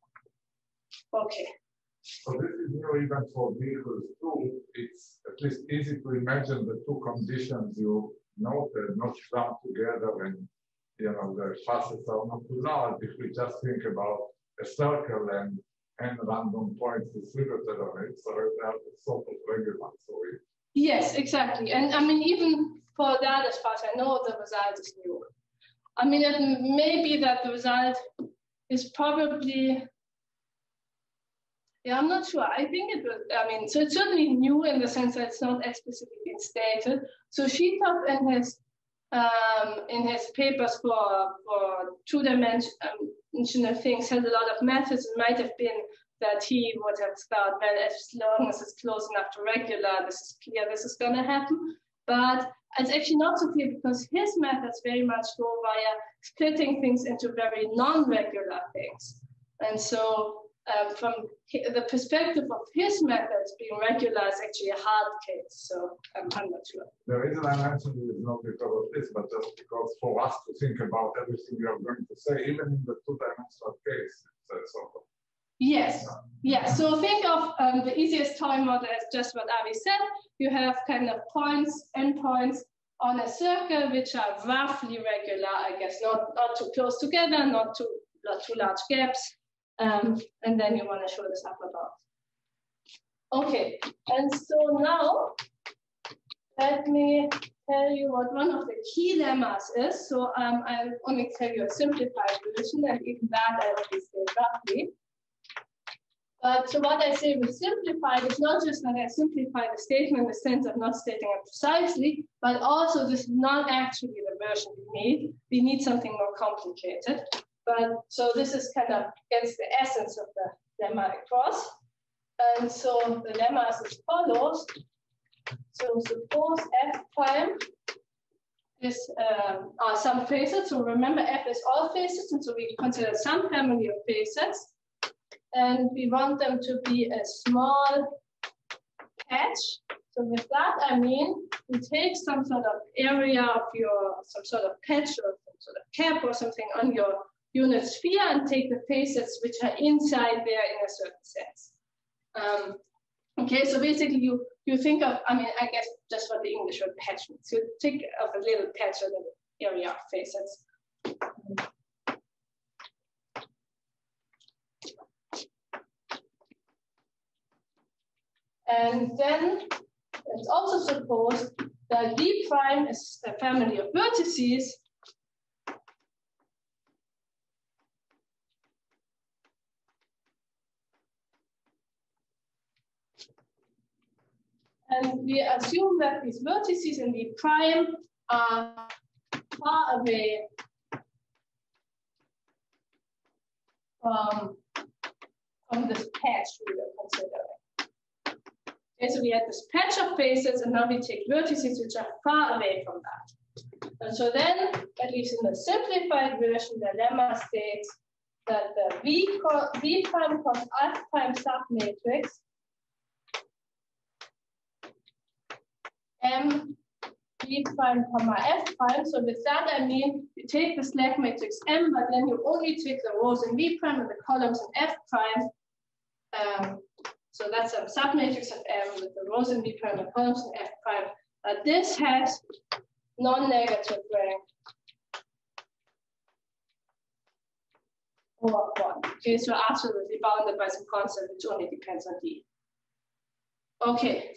[SPEAKER 2] Okay.
[SPEAKER 1] So this is new even for V equals two. It's at least easy to imagine the two conditions you noted, not clumped together, and you know the facets are not too large. If we just think about a circle and n random points distributed on it, so they are sort of regular. So we...
[SPEAKER 2] Yes, exactly. And I mean, even for that, as far as I know, the result is new. I mean, it may be that the result is probably, yeah, I'm not sure. I think it was, I mean, so it's certainly new in the sense that it's not explicitly been stated. So Sheethoff in his um, in his papers for, for two-dimensional things has a lot of methods. It might have been that he would have thought, well, as long as it's close enough to regular, this is clear, this is going to happen. But it's actually not so clear because his methods very much go via splitting things into very non-regular things. And so um, from the perspective of his methods, being regular is actually a hard case. So um, I'm not sure.
[SPEAKER 1] The reason I mentioned it is not because of this, but just because for us to think about everything you are going to say, even in the two-dimensional case, it's a sort of.
[SPEAKER 2] Yes, yes. So think of um, the easiest toy model as just what Avi said. You have kind of points, endpoints on a circle, which are roughly regular, I guess, not, not too close together, not too, not too large gaps. Um, and then you want to show this upper bound. Okay, and so now let me tell you what one of the key lemmas is. So um, I'll only tell you a simplified version, and even that I already say roughly. But so what I say with simplified is not just that I simplify the statement in the sense of not stating it precisely, but also this is not actually the version we need. We need something more complicated. But so this is kind of against the essence of the lemma across. And so the lemma is as follows. So suppose F prime is um, are some facets. So remember F is all facets, and so we consider some family of facets. and we want them to be a small patch. So with that, I mean, you take some sort of area of your, some sort of patch or some sort of cap or something on your unit sphere and take the facets which are inside there in a certain sense. Um, okay, so basically you, you think of, I mean, I guess just what the English word patch means. You think of a little patch or a little area of facets. And then it's also supposed that V prime is a family of vertices and we assume that these vertices in V prime are far away from, from this patch we were considering. Okay, so we had this patch of faces, and now we take vertices which are far away from that. And so then, at least in the simplified version, the lemma states that the V, v prime cross F prime submatrix M V prime comma F prime. So with that, I mean you take the slack matrix M, but then you only take the rows in V prime and the columns in F prime. Um, So that's a submatrix of M with the rows in V prime and columns in F prime. Uh, this has non-negative rank over one. Okay, so absolutely bounded by some constant which only depends on D. Okay.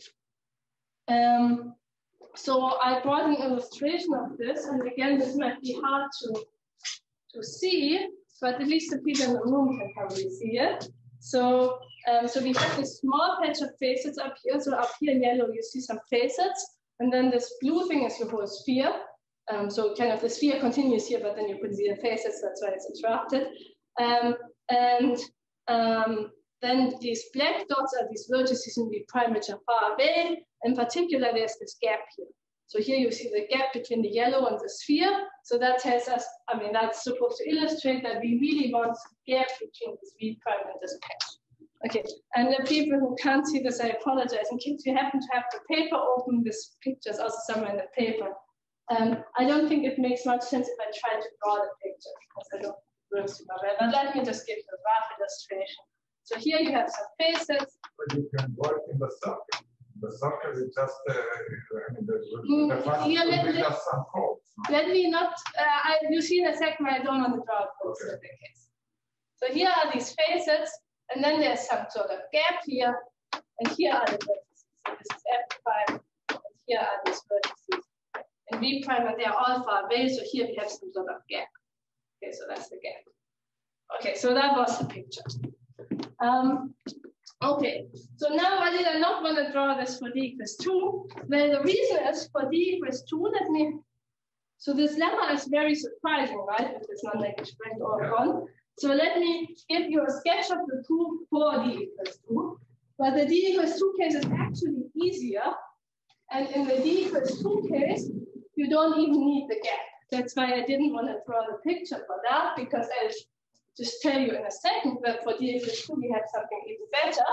[SPEAKER 2] Um, so I brought an illustration of this, and again, this might be hard to, to see, but at least the people in the room can probably see it. So Um, so we have this small patch of facets up here. So up here in yellow, you see some facets. And then this blue thing is your whole sphere. Um, so kind of the sphere continues here, but then you could see the facets. That's why it's interrupted. Um, and um, then these black dots are these vertices in V prime, which are far away. In particular, there's this gap here. So here you see the gap between the yellow and the sphere. So that tells us, I mean, that's supposed to illustrate that we really want a gap between this V prime and this patch. Okay, and the people who can't see this, I apologize. In case you happen to have the paper open, this picture is also somewhere in the paper. Um, I don't think it makes much sense if I try to draw the picture because I don't work super well. But let me just give you a rough illustration. So here you have some faces.
[SPEAKER 1] But you can work in the circle. The circle is just, uh, I mean, the,
[SPEAKER 2] Mm,
[SPEAKER 1] the first
[SPEAKER 2] yeah, let-
[SPEAKER 1] will be
[SPEAKER 2] let-
[SPEAKER 1] just some codes.
[SPEAKER 2] Let me not, uh, I, you see in a second, I don't want to draw codes in the case. So here are these faces. And then there's some sort of gap here, and here are the vertices. So this is F prime, and here are these vertices. And V prime, and they're all far away, so here we have some sort of gap. Okay, so that's the gap. Okay, so that was the picture. Um, okay, so now why did I not want to draw this for D equals two? Well, the reason is for D equals two, let me, so this lemma is very surprising, right? If it's not like explained or one. So let me give you a sketch of the proof for D equals two. But the D equals two case is actually easier. And in the D equals two case, you don't even need the gap. That's why I didn't want to draw the picture for that, because I'll just tell you in a second that for D equals two, we have something even better.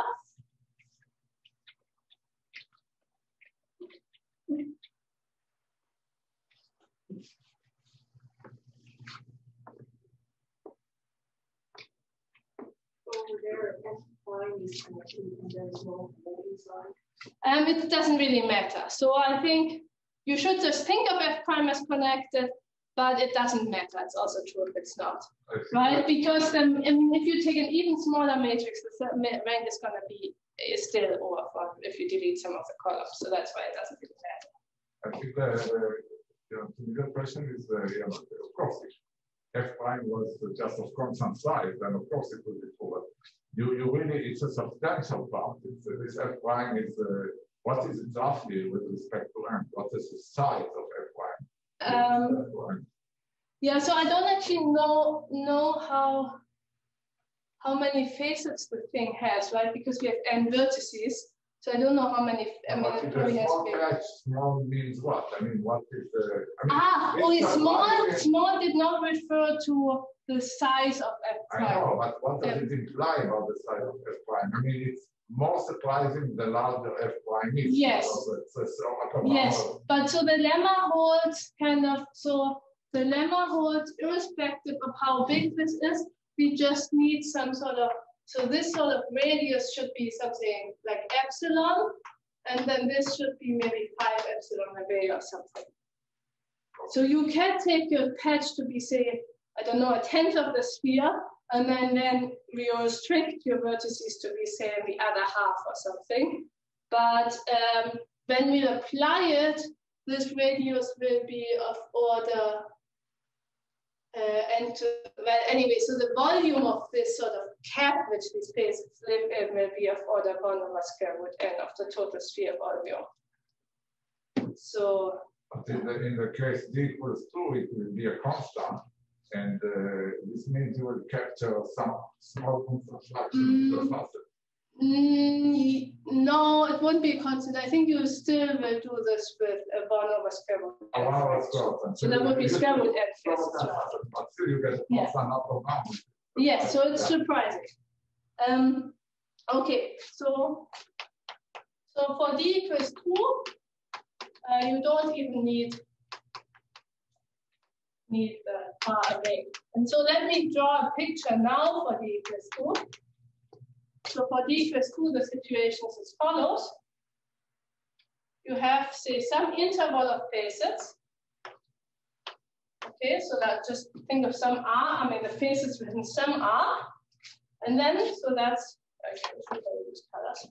[SPEAKER 4] Over there, F prime is connected and there's no hole inside.
[SPEAKER 2] Um, it doesn't really matter. So I think you should just think of F prime as connected, but it doesn't matter. It's also true if it's not, right? Because um, I mean, if you take an even smaller matrix, the rank is going to be is still over one if you delete some of the columns. So that's why it doesn't really matter.
[SPEAKER 1] I think the, the, you know, the bigger question is, uh, you know, of course, if F prime was just of constant size, then of course it would be full. But you, you really, it's a substantial part. It's, uh, this F prime is, uh, what is it roughly with respect to M? What is the size of F prime?
[SPEAKER 2] Um,
[SPEAKER 1] F prime?
[SPEAKER 2] yeah, so I don't actually know, know how, how many facets the thing has, right? Because we have n vertices. So I don't know how many. I mean,
[SPEAKER 7] But
[SPEAKER 2] it
[SPEAKER 7] the
[SPEAKER 2] probably has
[SPEAKER 7] small
[SPEAKER 2] been.
[SPEAKER 7] patch, small means what? I mean, what is the? I mean,
[SPEAKER 2] Ah,
[SPEAKER 7] this
[SPEAKER 2] oh,
[SPEAKER 7] is
[SPEAKER 2] small.
[SPEAKER 7] not-
[SPEAKER 2] Small did not refer to the size of F
[SPEAKER 7] I
[SPEAKER 2] prime.
[SPEAKER 7] know, but what does
[SPEAKER 2] Um,
[SPEAKER 7] it imply about the size of F prime? I mean, it's more surprising the larger F prime is.
[SPEAKER 2] Yes.
[SPEAKER 7] So it's a sort of
[SPEAKER 2] Yes,
[SPEAKER 7] amount
[SPEAKER 2] but so the lemma holds kind of, so the lemma holds irrespective of how big this is, we just need some sort of, so this sort of radius should be something like epsilon, and then this should be maybe five epsilon away or something. So you can take your patch to be, say, I don't know, a tenth of the sphere, and then, then we restrict your vertices to be, say, the other half or something. But um, when we apply it, this radius will be of order, uh, and to, well, anyway, so the volume of this sort of cap which these spaces live in will be of order one over square root n of the total sphere volume. So,
[SPEAKER 7] But in the, in the case d equals two, it will be a constant. And uh, this means you will capture some small construction of the faucet.
[SPEAKER 2] Mm, no, it won't be a constant. I think you still will do this with a one over square root n.
[SPEAKER 7] Oh, wow, so,
[SPEAKER 2] So that would be square root n.
[SPEAKER 7] Square root n, but still you get a
[SPEAKER 2] Yeah.
[SPEAKER 7] constant upper bound.
[SPEAKER 2] Yes, so it's
[SPEAKER 7] Yeah.
[SPEAKER 2] surprising. Um, okay, so so for d equals two, uh, you don't even need need the far away. And so let me draw a picture now for d equals two. So for d equals two, the situation is as follows. You have, say, some interval of facets. Okay, so that just think of some r, I mean the faces within some r. And then, so that's, actually, I should probably use colors.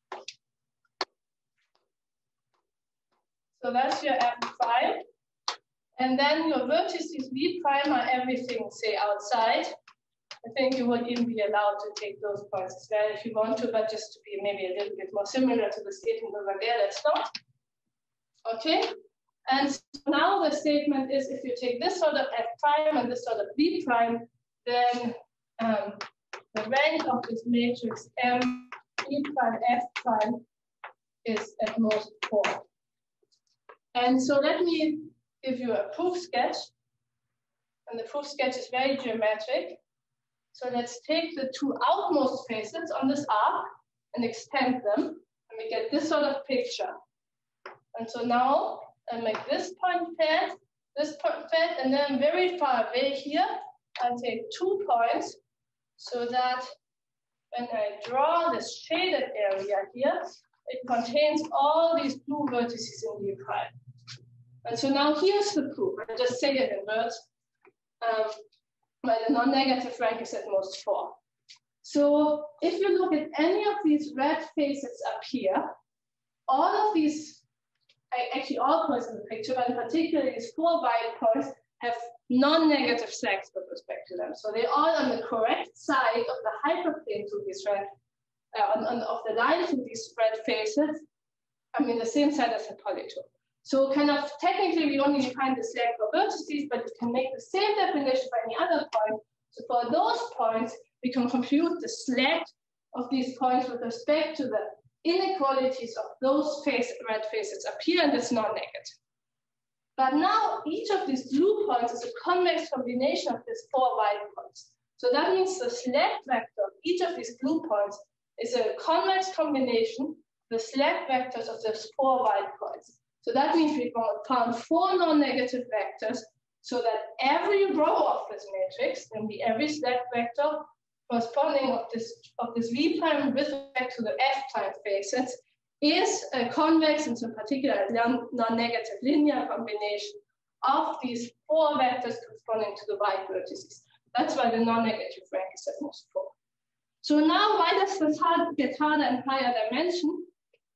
[SPEAKER 2] So that's your F prime. And then your vertices V prime are everything, say, outside. I think you would even be allowed to take those points as well if you want to, but just to be maybe a little bit more similar to the statement over there, let's not. Okay, and so now the statement is if you take this sort of F prime and this sort of V prime, then um, the rank of this matrix M, E prime, F prime is at most four. And so let me give you a proof sketch. And the proof sketch is very geometric. So let's take the two outmost facets on this arc and extend them. And we get this sort of picture. And so now I make this point fed, this point fed, and then very far away here, I take two points so that when I draw this shaded area here, it contains all these blue vertices in D prime. And so now here's the proof. I just say it in words. Um, but the non-negative rank is at most four. So if you look at any of these red faces up here, all of these, actually all points in the picture, but in particular these four white points have non-negative slacks with respect to them. So they're all on the correct side of the hyperplane to these red, uh, on, on, of the line to these red faces. I mean, the same side as the polytope. So kind of technically we only define the slack for vertices, but you can make the same definition for any other point. So for those points, we can compute the slack of these points with respect to the inequalities of those face, red faces up here, and it's non-negative. But now each of these blue points is a convex combination of these four white points. So that means the slack vector of each of these blue points is a convex combination of the slack vectors of those four white points. So that means we found four non-negative vectors so that every row of this matrix, and the every slack vector corresponding of this of this V prime with respect to the F prime faces is a convex and in particular a non-negative linear combination of these four vectors corresponding to the white vertices. That's why the non-negative rank is at most four. So now why does this hard, get harder and higher dimension?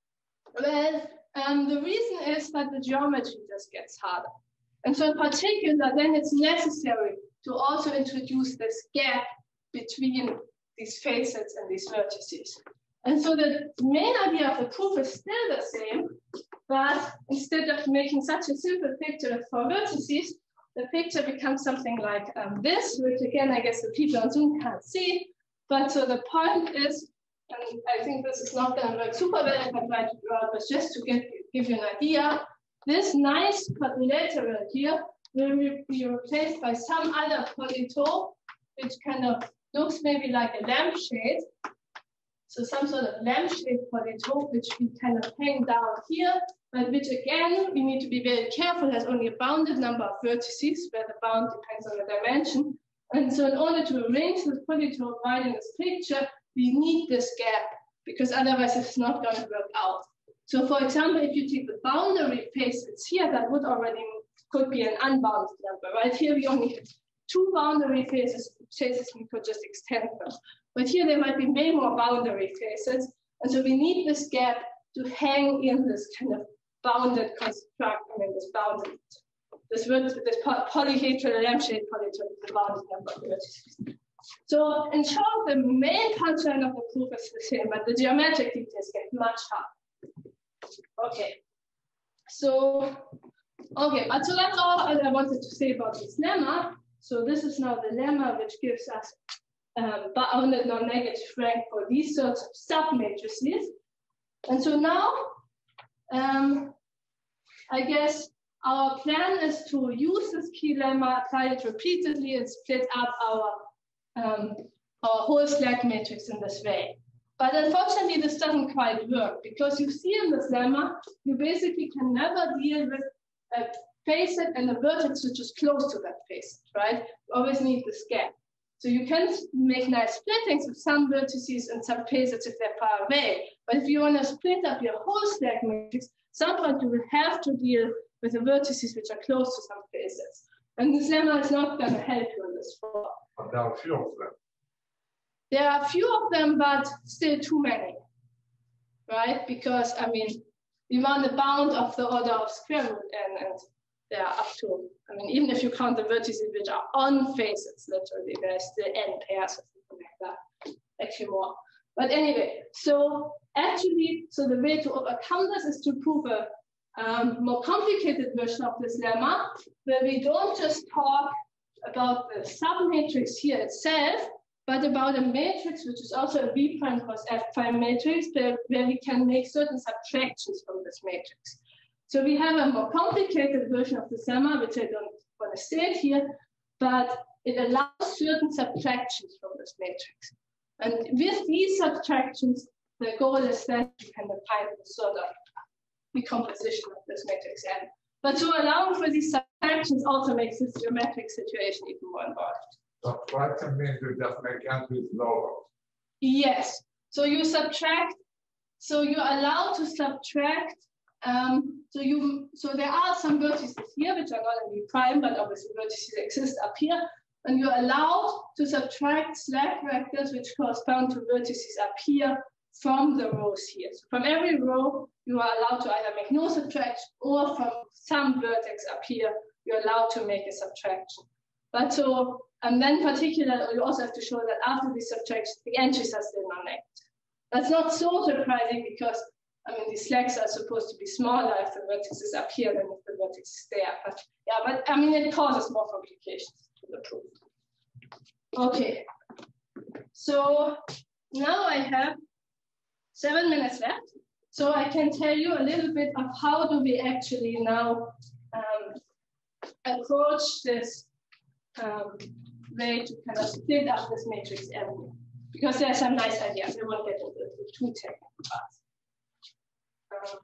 [SPEAKER 2] Well, Um, the reason is that the geometry just gets harder. And so in particular, then it's necessary to also introduce this gap between these facets and these vertices. And so the main idea of the proof is still the same, but instead of making such a simple picture for vertices, the picture becomes something like um, this, which again, I guess the people on Zoom can't see. But so the point is and I think this is not going to work super well if I try to draw it, but just to get, give you an idea, this nice quadrilateral here will be replaced by some other polytope, which kind of looks maybe like a lampshade. So some sort of lampshade polytope, which we kind of hang down here, but which again, we need to be very careful, has only a bounded number of vertices, where the bound depends on the dimension. And so in order to arrange this polytope right in this picture, we need this gap, because otherwise it's not going to work out. So for example, if you take the boundary faces here, that would already could be an unbounded number. Right here, we only have two boundary faces, faces we could just extend them. But here there might be many more boundary faces. And so we need this gap to hang in this kind of bounded construct, I mean, this bounded, this, this polyhedral lampshade polytope is the bounded number of vertices. So in short, the main punchline of the proof is the same, but the geometric details get much harder. Okay. So, okay, but so that's all I wanted to say about this lemma. So this is now the lemma which gives us um, bounded non-negative rank for these sorts of submatrices. And so now, um, I guess our plan is to use this key lemma, apply it repeatedly, and split up our, um, our whole slack matrix in this way. But unfortunately, this doesn't quite work, because you see in this lemma, you basically can never deal with a facet and a vertex which is close to that facet, right? You always need this gap. So you can make nice splittings with some vertices and some facets if they're far away. But if you want to split up your whole slack matrix, at some point you will have to deal with the vertices which are close to some facets. And this lemma is not going to help you in this form.
[SPEAKER 7] But there are a few of them.
[SPEAKER 2] There are a few of them, but still too many, right? Because, I mean, we want the bound of the order of square root n, and there are up to, I mean, even if you count the vertices which are on facets, literally, there's still n pairs or something like that, actually more. But anyway, so actually, so the way to overcome this is to prove a um, more complicated version of this lemma, where we don't just talk about the submatrix here itself, but about a matrix which is also a V prime cross F prime matrix, where, where we can make certain subtractions from this matrix. So we have a more complicated version of the lemma, which I don't want to state here, but it allows certain subtractions from this matrix. And with these subtractions, the goal is that you can define the sort of decomposition of this matrix N. But to allow for these subtractions also makes this geometric situation even more involved.
[SPEAKER 7] Subtraction means you just make entries lower.
[SPEAKER 2] Yes. So you subtract, so you're allowed to subtract. Um, so you, so there are some vertices here which are not in V prime, but obviously vertices exist up here, and you're allowed to subtract slack vectors which correspond to vertices up here from the rows here. So from every row, you are allowed to either make no subtraction, or from some vertex up here, you're allowed to make a subtraction. But so, and then particularly, you also have to show that after these subtractions, the entries are still non-negative. That's not so surprising, because I mean, the slacks are supposed to be smaller if the vertex is up here than if the vertex is there. But yeah, but I mean, it causes more complications to the proof. Okay, so now I have seven minutes left. So I can tell you a little bit of how do we actually now um, approach this um, way to kind of split up this matrix M. Because there are some nice ideas. I won't get into the too technical parts. Um,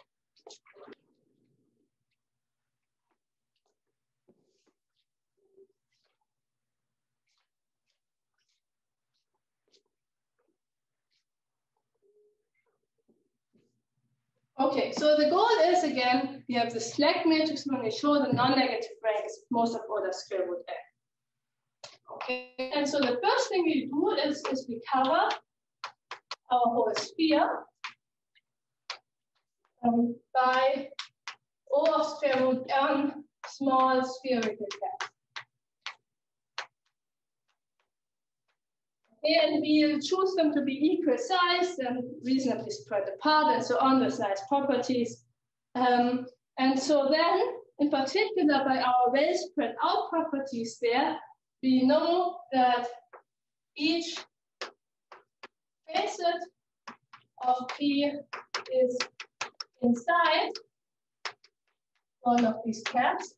[SPEAKER 2] Okay, so the goal is, again, we have the slack matrix when we show the non-negative rank is most of order square root n. Okay, and so the first thing we do is, is we cover our whole sphere um, by O of square root n small spherical caps. And we'll choose them to be equal size and reasonably spread apart and so on, the size properties. Um, and so then, in particular, by our well spread out properties there, we know that each facet of P is inside one of these caps.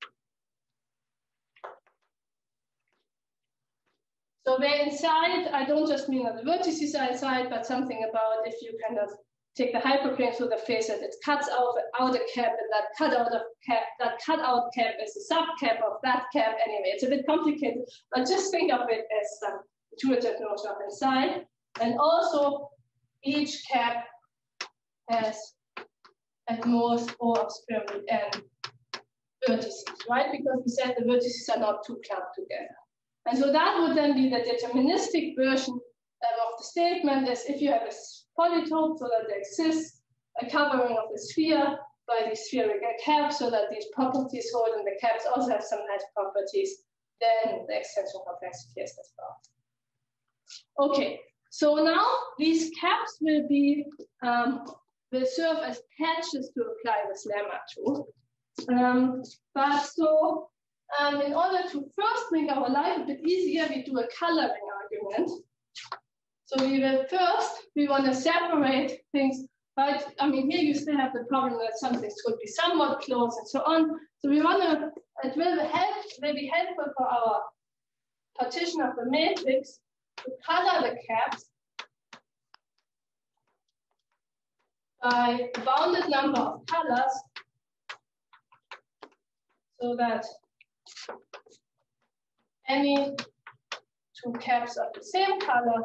[SPEAKER 2] So where inside, I don't just mean that the vertices are inside, but something about if you kind of take the hyperplane through the facet, it cuts out the outer cap, and that cut out of cap, that cut out cap is a subcap of that cap. Anyway, it's a bit complicated, but just think of it as some intuitive notion of inside. And also, each cap has at most four obscured and vertices, right? Because we said the vertices are not too clumped together. And so that would then be the deterministic version uh, of the statement is if you have a polytope so that there exists a covering of the sphere by the spherical cap so that these properties hold and the caps also have some nice properties, then the extension complexity is as well. Okay, so now these caps will be um, will serve as patches to apply this lemma to. Um, but so Um, in order to first make our life a bit easier, we do a coloring argument. So we will first, we want to separate things, but I mean, here you still have the problem that some things could be somewhat close and so on. So we want to, it will help, will be helpful for our partition of the matrix to color the caps by a bounded number of colors so that any two caps of the same color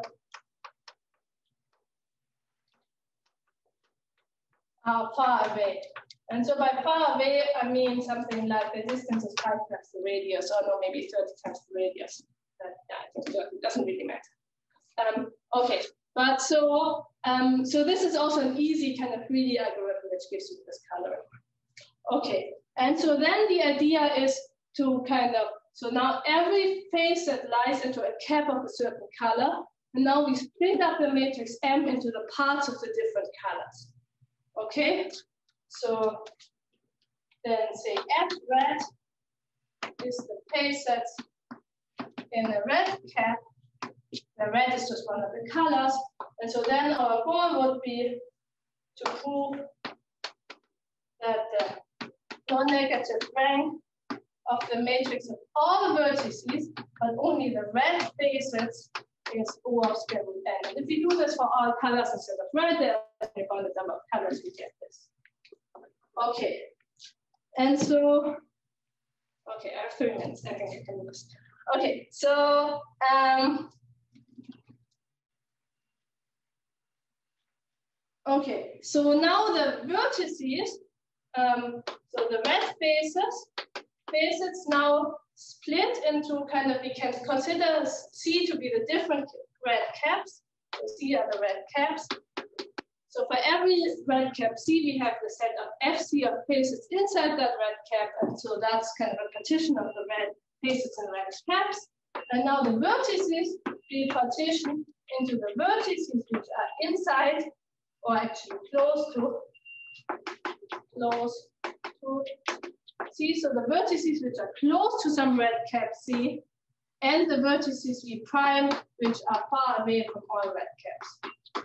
[SPEAKER 2] are far away. And so by far away, I mean something like the distance is five times the radius, or no, maybe thirty times the radius. But yeah, I think it doesn't really matter. Um, okay, but so, um, so this is also an easy kind of greedy algorithm which gives you this coloring. Okay, and so then the idea is to kind of, so now every facet lies into a cap of a certain color, and now we split up the matrix M into the parts of the different colors. Okay, so then say F red is the facets in a red cap. The red is just one of the colors, and so then our goal would be to prove that the non-negative rank of the matrix of all vertices, but only the red facets is O of square root n. And if we do this for all colors instead of red, then we found the number of colors, we get this. Okay, and so, okay, I have three minutes, I think I can do this. Okay, so, um, okay, so now the vertices, um, so the red faces, facets now split into kind of, we can consider C to be the different red caps. So C are the red caps. So for every red cap C, we have the set of F C of facets inside that red cap. And so that's kind of a partition of the red facets and red caps. And now the vertices we partition into the vertices which are inside or actually close to, close to C, so the vertices which are close to some red cap C, and the vertices V prime which are far away from all red caps.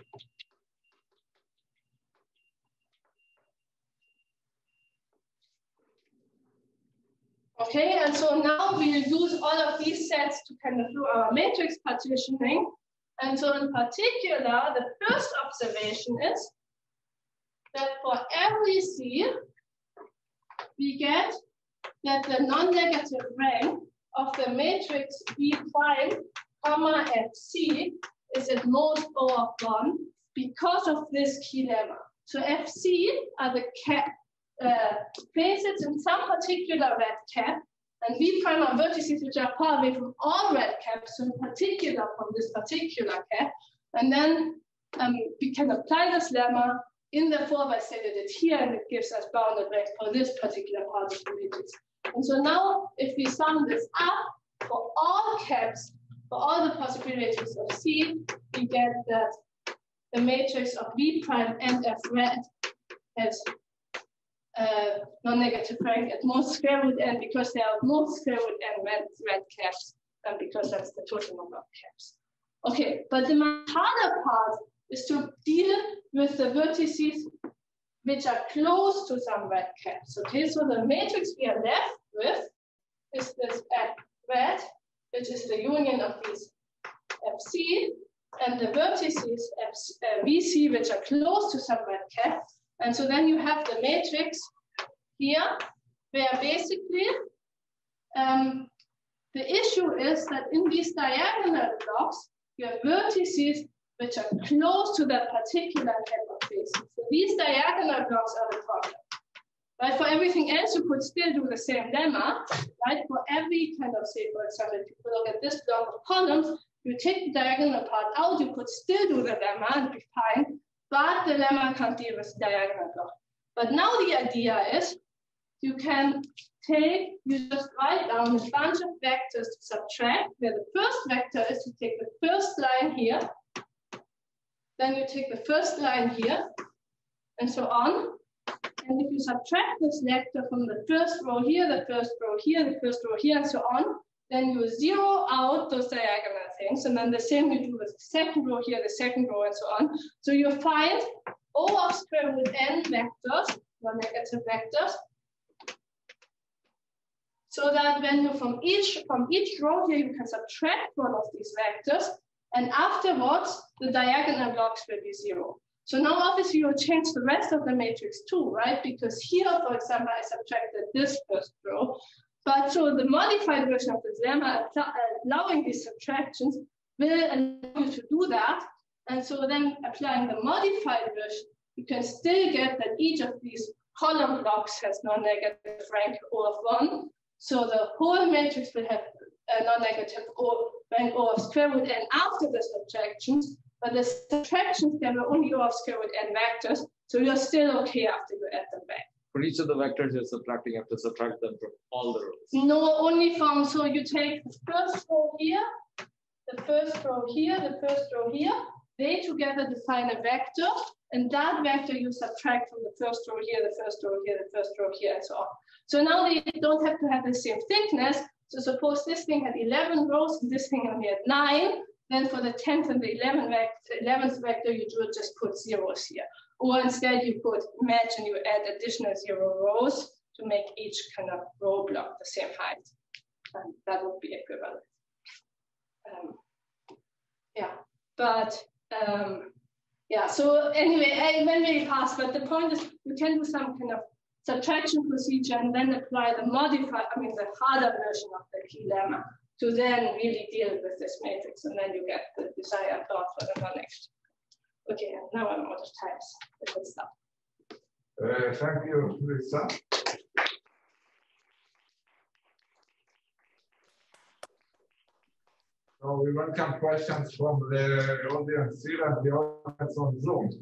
[SPEAKER 2] Okay, and so now we'll use all of these sets to kind of do our matrix partitioning. And so in particular, the first observation is that for every C, we get that the non-negative rank of the matrix V prime, comma, F C is at most O of one because of this key lemma. So F C are the cap, uh, facets in some particular red cap, and V prime are vertices which are far away from all red caps, so in particular from this particular cap. And then um, we can apply this lemma in the form I stated it here, and it gives us bounded ranks for this particular part of the matrix. And so now, if we sum this up for all caps, for all the possibilities of C, we get that the matrix of V prime and F red has uh, non-negative rank at most square root n because they are most square root n red, red caps, and because that's the total number of caps. Okay, but the harder part is to deal with the vertices which are close to some red cap. So, okay, so the matrix we are left with is this red, which is the union of these F C, and the vertices F C, uh, V C, which are close to some red cap. And so then you have the matrix here, where basically um, the issue is that in these diagonal blocks, you have vertices which are close to that particular cap of basis. So these diagonal blocks are the problem. Right? For everything else, you could still do the same lemma, right? For every kind of, say, for example, if you look at this block of columns, you take the diagonal part out, you could still do the lemma and be fine, but the lemma can't deal with the diagonal block. But now the idea is you can take, you just write down a bunch of vectors to subtract, where the first vector is to take the first line here, then you take the first line here, and so on. And if you subtract this vector from the first row here, the first row here, the first row here, and so on, then you zero out those diagonal things. And then the same you do with the second row here, the second row, and so on. So you find O of square root n vectors, or negative vectors, so that when you from each, from each row here, you can subtract one of these vectors, and afterwards, the diagonal blocks will be zero. So now obviously you'll change the rest of the matrix too, right? Because here, for example, I subtracted this first row, but so the modified version of this lemma allowing these subtractions will allow you to do that. And so then applying the modified version, you can still get that each of these column blocks has non-negative rank O of one. So the whole matrix will have a non-negative O, rank O of square root n after the subtractions. But the subtractions, there were only O of square root n vectors, so you're still okay after you add them back.
[SPEAKER 5] For each of the vectors you're subtracting, you have to subtract them from all the rows.
[SPEAKER 2] No, only from, so you take the first row here, the first row here, the first row here, they together define a vector, and that vector you subtract from the first row here, the first row here, the first row here, and so on. So now they don't have to have the same thickness. So suppose this thing had eleven rows, and this thing only had nine. Then for the tenth and the eleventh vector, eleventh vector, you would just put zeros here. Or instead you could imagine you add additional zero rows to make each kind of row block the same height. And that would be equivalent. Um, yeah, but um, yeah, so anyway, I went very fast, but the point is you can do some kind of subtraction procedure and then apply the modified, I mean the harder version of the key lemma to then really deal with this matrix, and then you get the desired plot for the non-next. Okay, and now I'm out of time. So let's stop.
[SPEAKER 7] Uh, thank you, Lisa. So we welcome questions from the audience here and the audience on Zoom.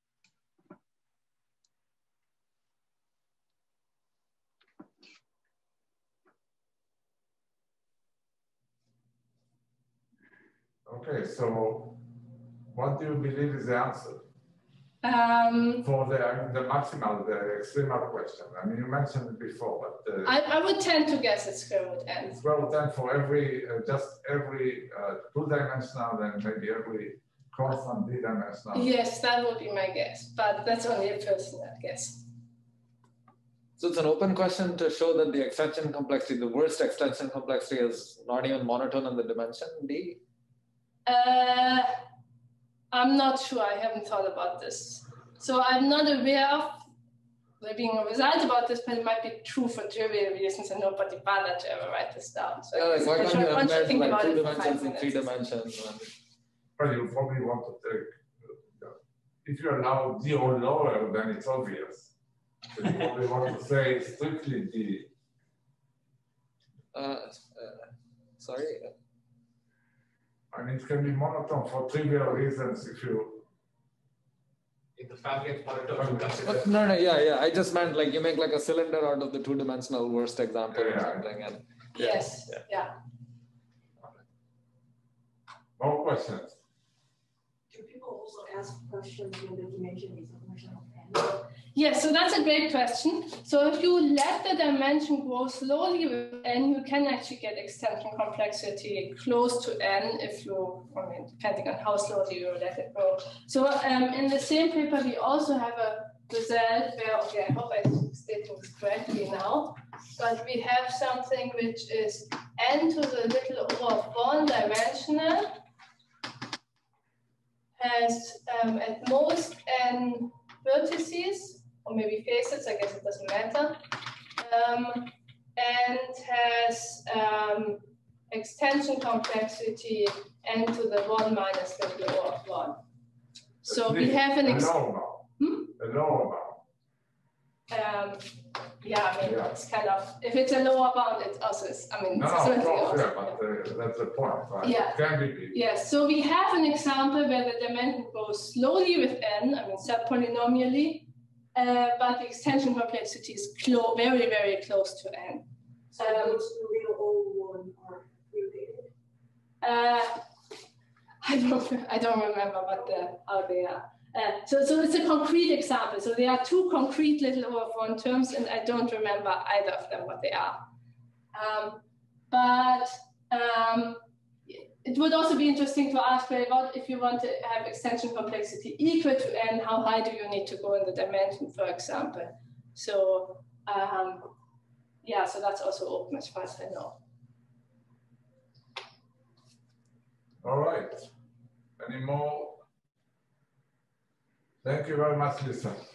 [SPEAKER 7] Okay, so what do you believe is the answer?
[SPEAKER 2] Um,
[SPEAKER 7] For the, the maximal, the extremal question. I mean, you mentioned it before, but... Uh,
[SPEAKER 2] I, I would tend to guess it's square root n.
[SPEAKER 7] It's square root n for every, uh, just every uh, two-dimensional and maybe every constant d-dimensional.
[SPEAKER 2] Yes, that would be my guess, but that's only a personal guess.
[SPEAKER 5] So it's an open question to show that the extension complexity, the worst extension complexity is not even monotone in the dimension D?
[SPEAKER 2] Uh, I'm not sure, I haven't thought about this. So I'm not aware of there being a result about this, but it might be true for trivial reasons and nobody bothered to ever write this down. So
[SPEAKER 5] yeah, like why can't you imagine like two dimensions and three
[SPEAKER 2] minutes.
[SPEAKER 5] dimensions? And...
[SPEAKER 7] Well, you probably want to take, uh, if you allow D or lower, then it's obvious. So you probably want to say strictly D.
[SPEAKER 5] Uh, uh, sorry?
[SPEAKER 7] I mean, it can be monotone for trivial reasons if you...
[SPEAKER 3] In the family of polytopes, you consider...
[SPEAKER 5] But no, no, yeah, yeah. I just meant like you make like a cylinder out of the two-dimensional worst example
[SPEAKER 7] Yeah.
[SPEAKER 5] or something. And, yeah,
[SPEAKER 2] Yes,
[SPEAKER 5] yeah.
[SPEAKER 2] yeah.
[SPEAKER 7] More questions?
[SPEAKER 4] Do people also ask questions when the dimension is a function of n?
[SPEAKER 2] Yes, so that's a great question. So if you let the dimension grow slowly with n, you can actually get extension complexity close to n if you, I mean, depending on how slowly you let it grow. So um, in the same paper, we also have a result where, okay, I hope I'm stating this correctly now, but we have something which is n to the little O of one dimensional, has um, at most n vertices, or maybe facets, I guess it doesn't matter, um, and has um, extension complexity n to the one minus little O of one. So we have an ex-
[SPEAKER 7] a low amount. Hmm? A low amount.
[SPEAKER 2] Um, yeah, I mean,
[SPEAKER 7] Yeah.
[SPEAKER 2] it's kind of, if it's a lower bound, it also is, I mean,
[SPEAKER 7] No,
[SPEAKER 2] it's
[SPEAKER 7] no, of
[SPEAKER 2] certainly
[SPEAKER 7] course,
[SPEAKER 2] also,
[SPEAKER 7] yeah, but uh, that's the point, right?
[SPEAKER 2] Yeah.
[SPEAKER 7] It can be big.
[SPEAKER 2] Yes, so we have an example where the dimension goes slowly with n, I mean, subpolynomially, uh, but the extension complexity is clo very, very close to n.
[SPEAKER 4] So
[SPEAKER 2] Um,
[SPEAKER 4] those real old one are related.
[SPEAKER 2] Uh, I don't, I don't remember what the, how they are. Uh, so, so it's a concrete example. So there are two concrete little O of one terms, and I don't remember either of them what they are. Um, but um, it would also be interesting to ask, well, what if you want to have extension complexity equal to n, how high do you need to go in the dimension, for example? So um, yeah, so that's also open as far as I know.
[SPEAKER 7] All right. Any more? Thank you very much, Lisa.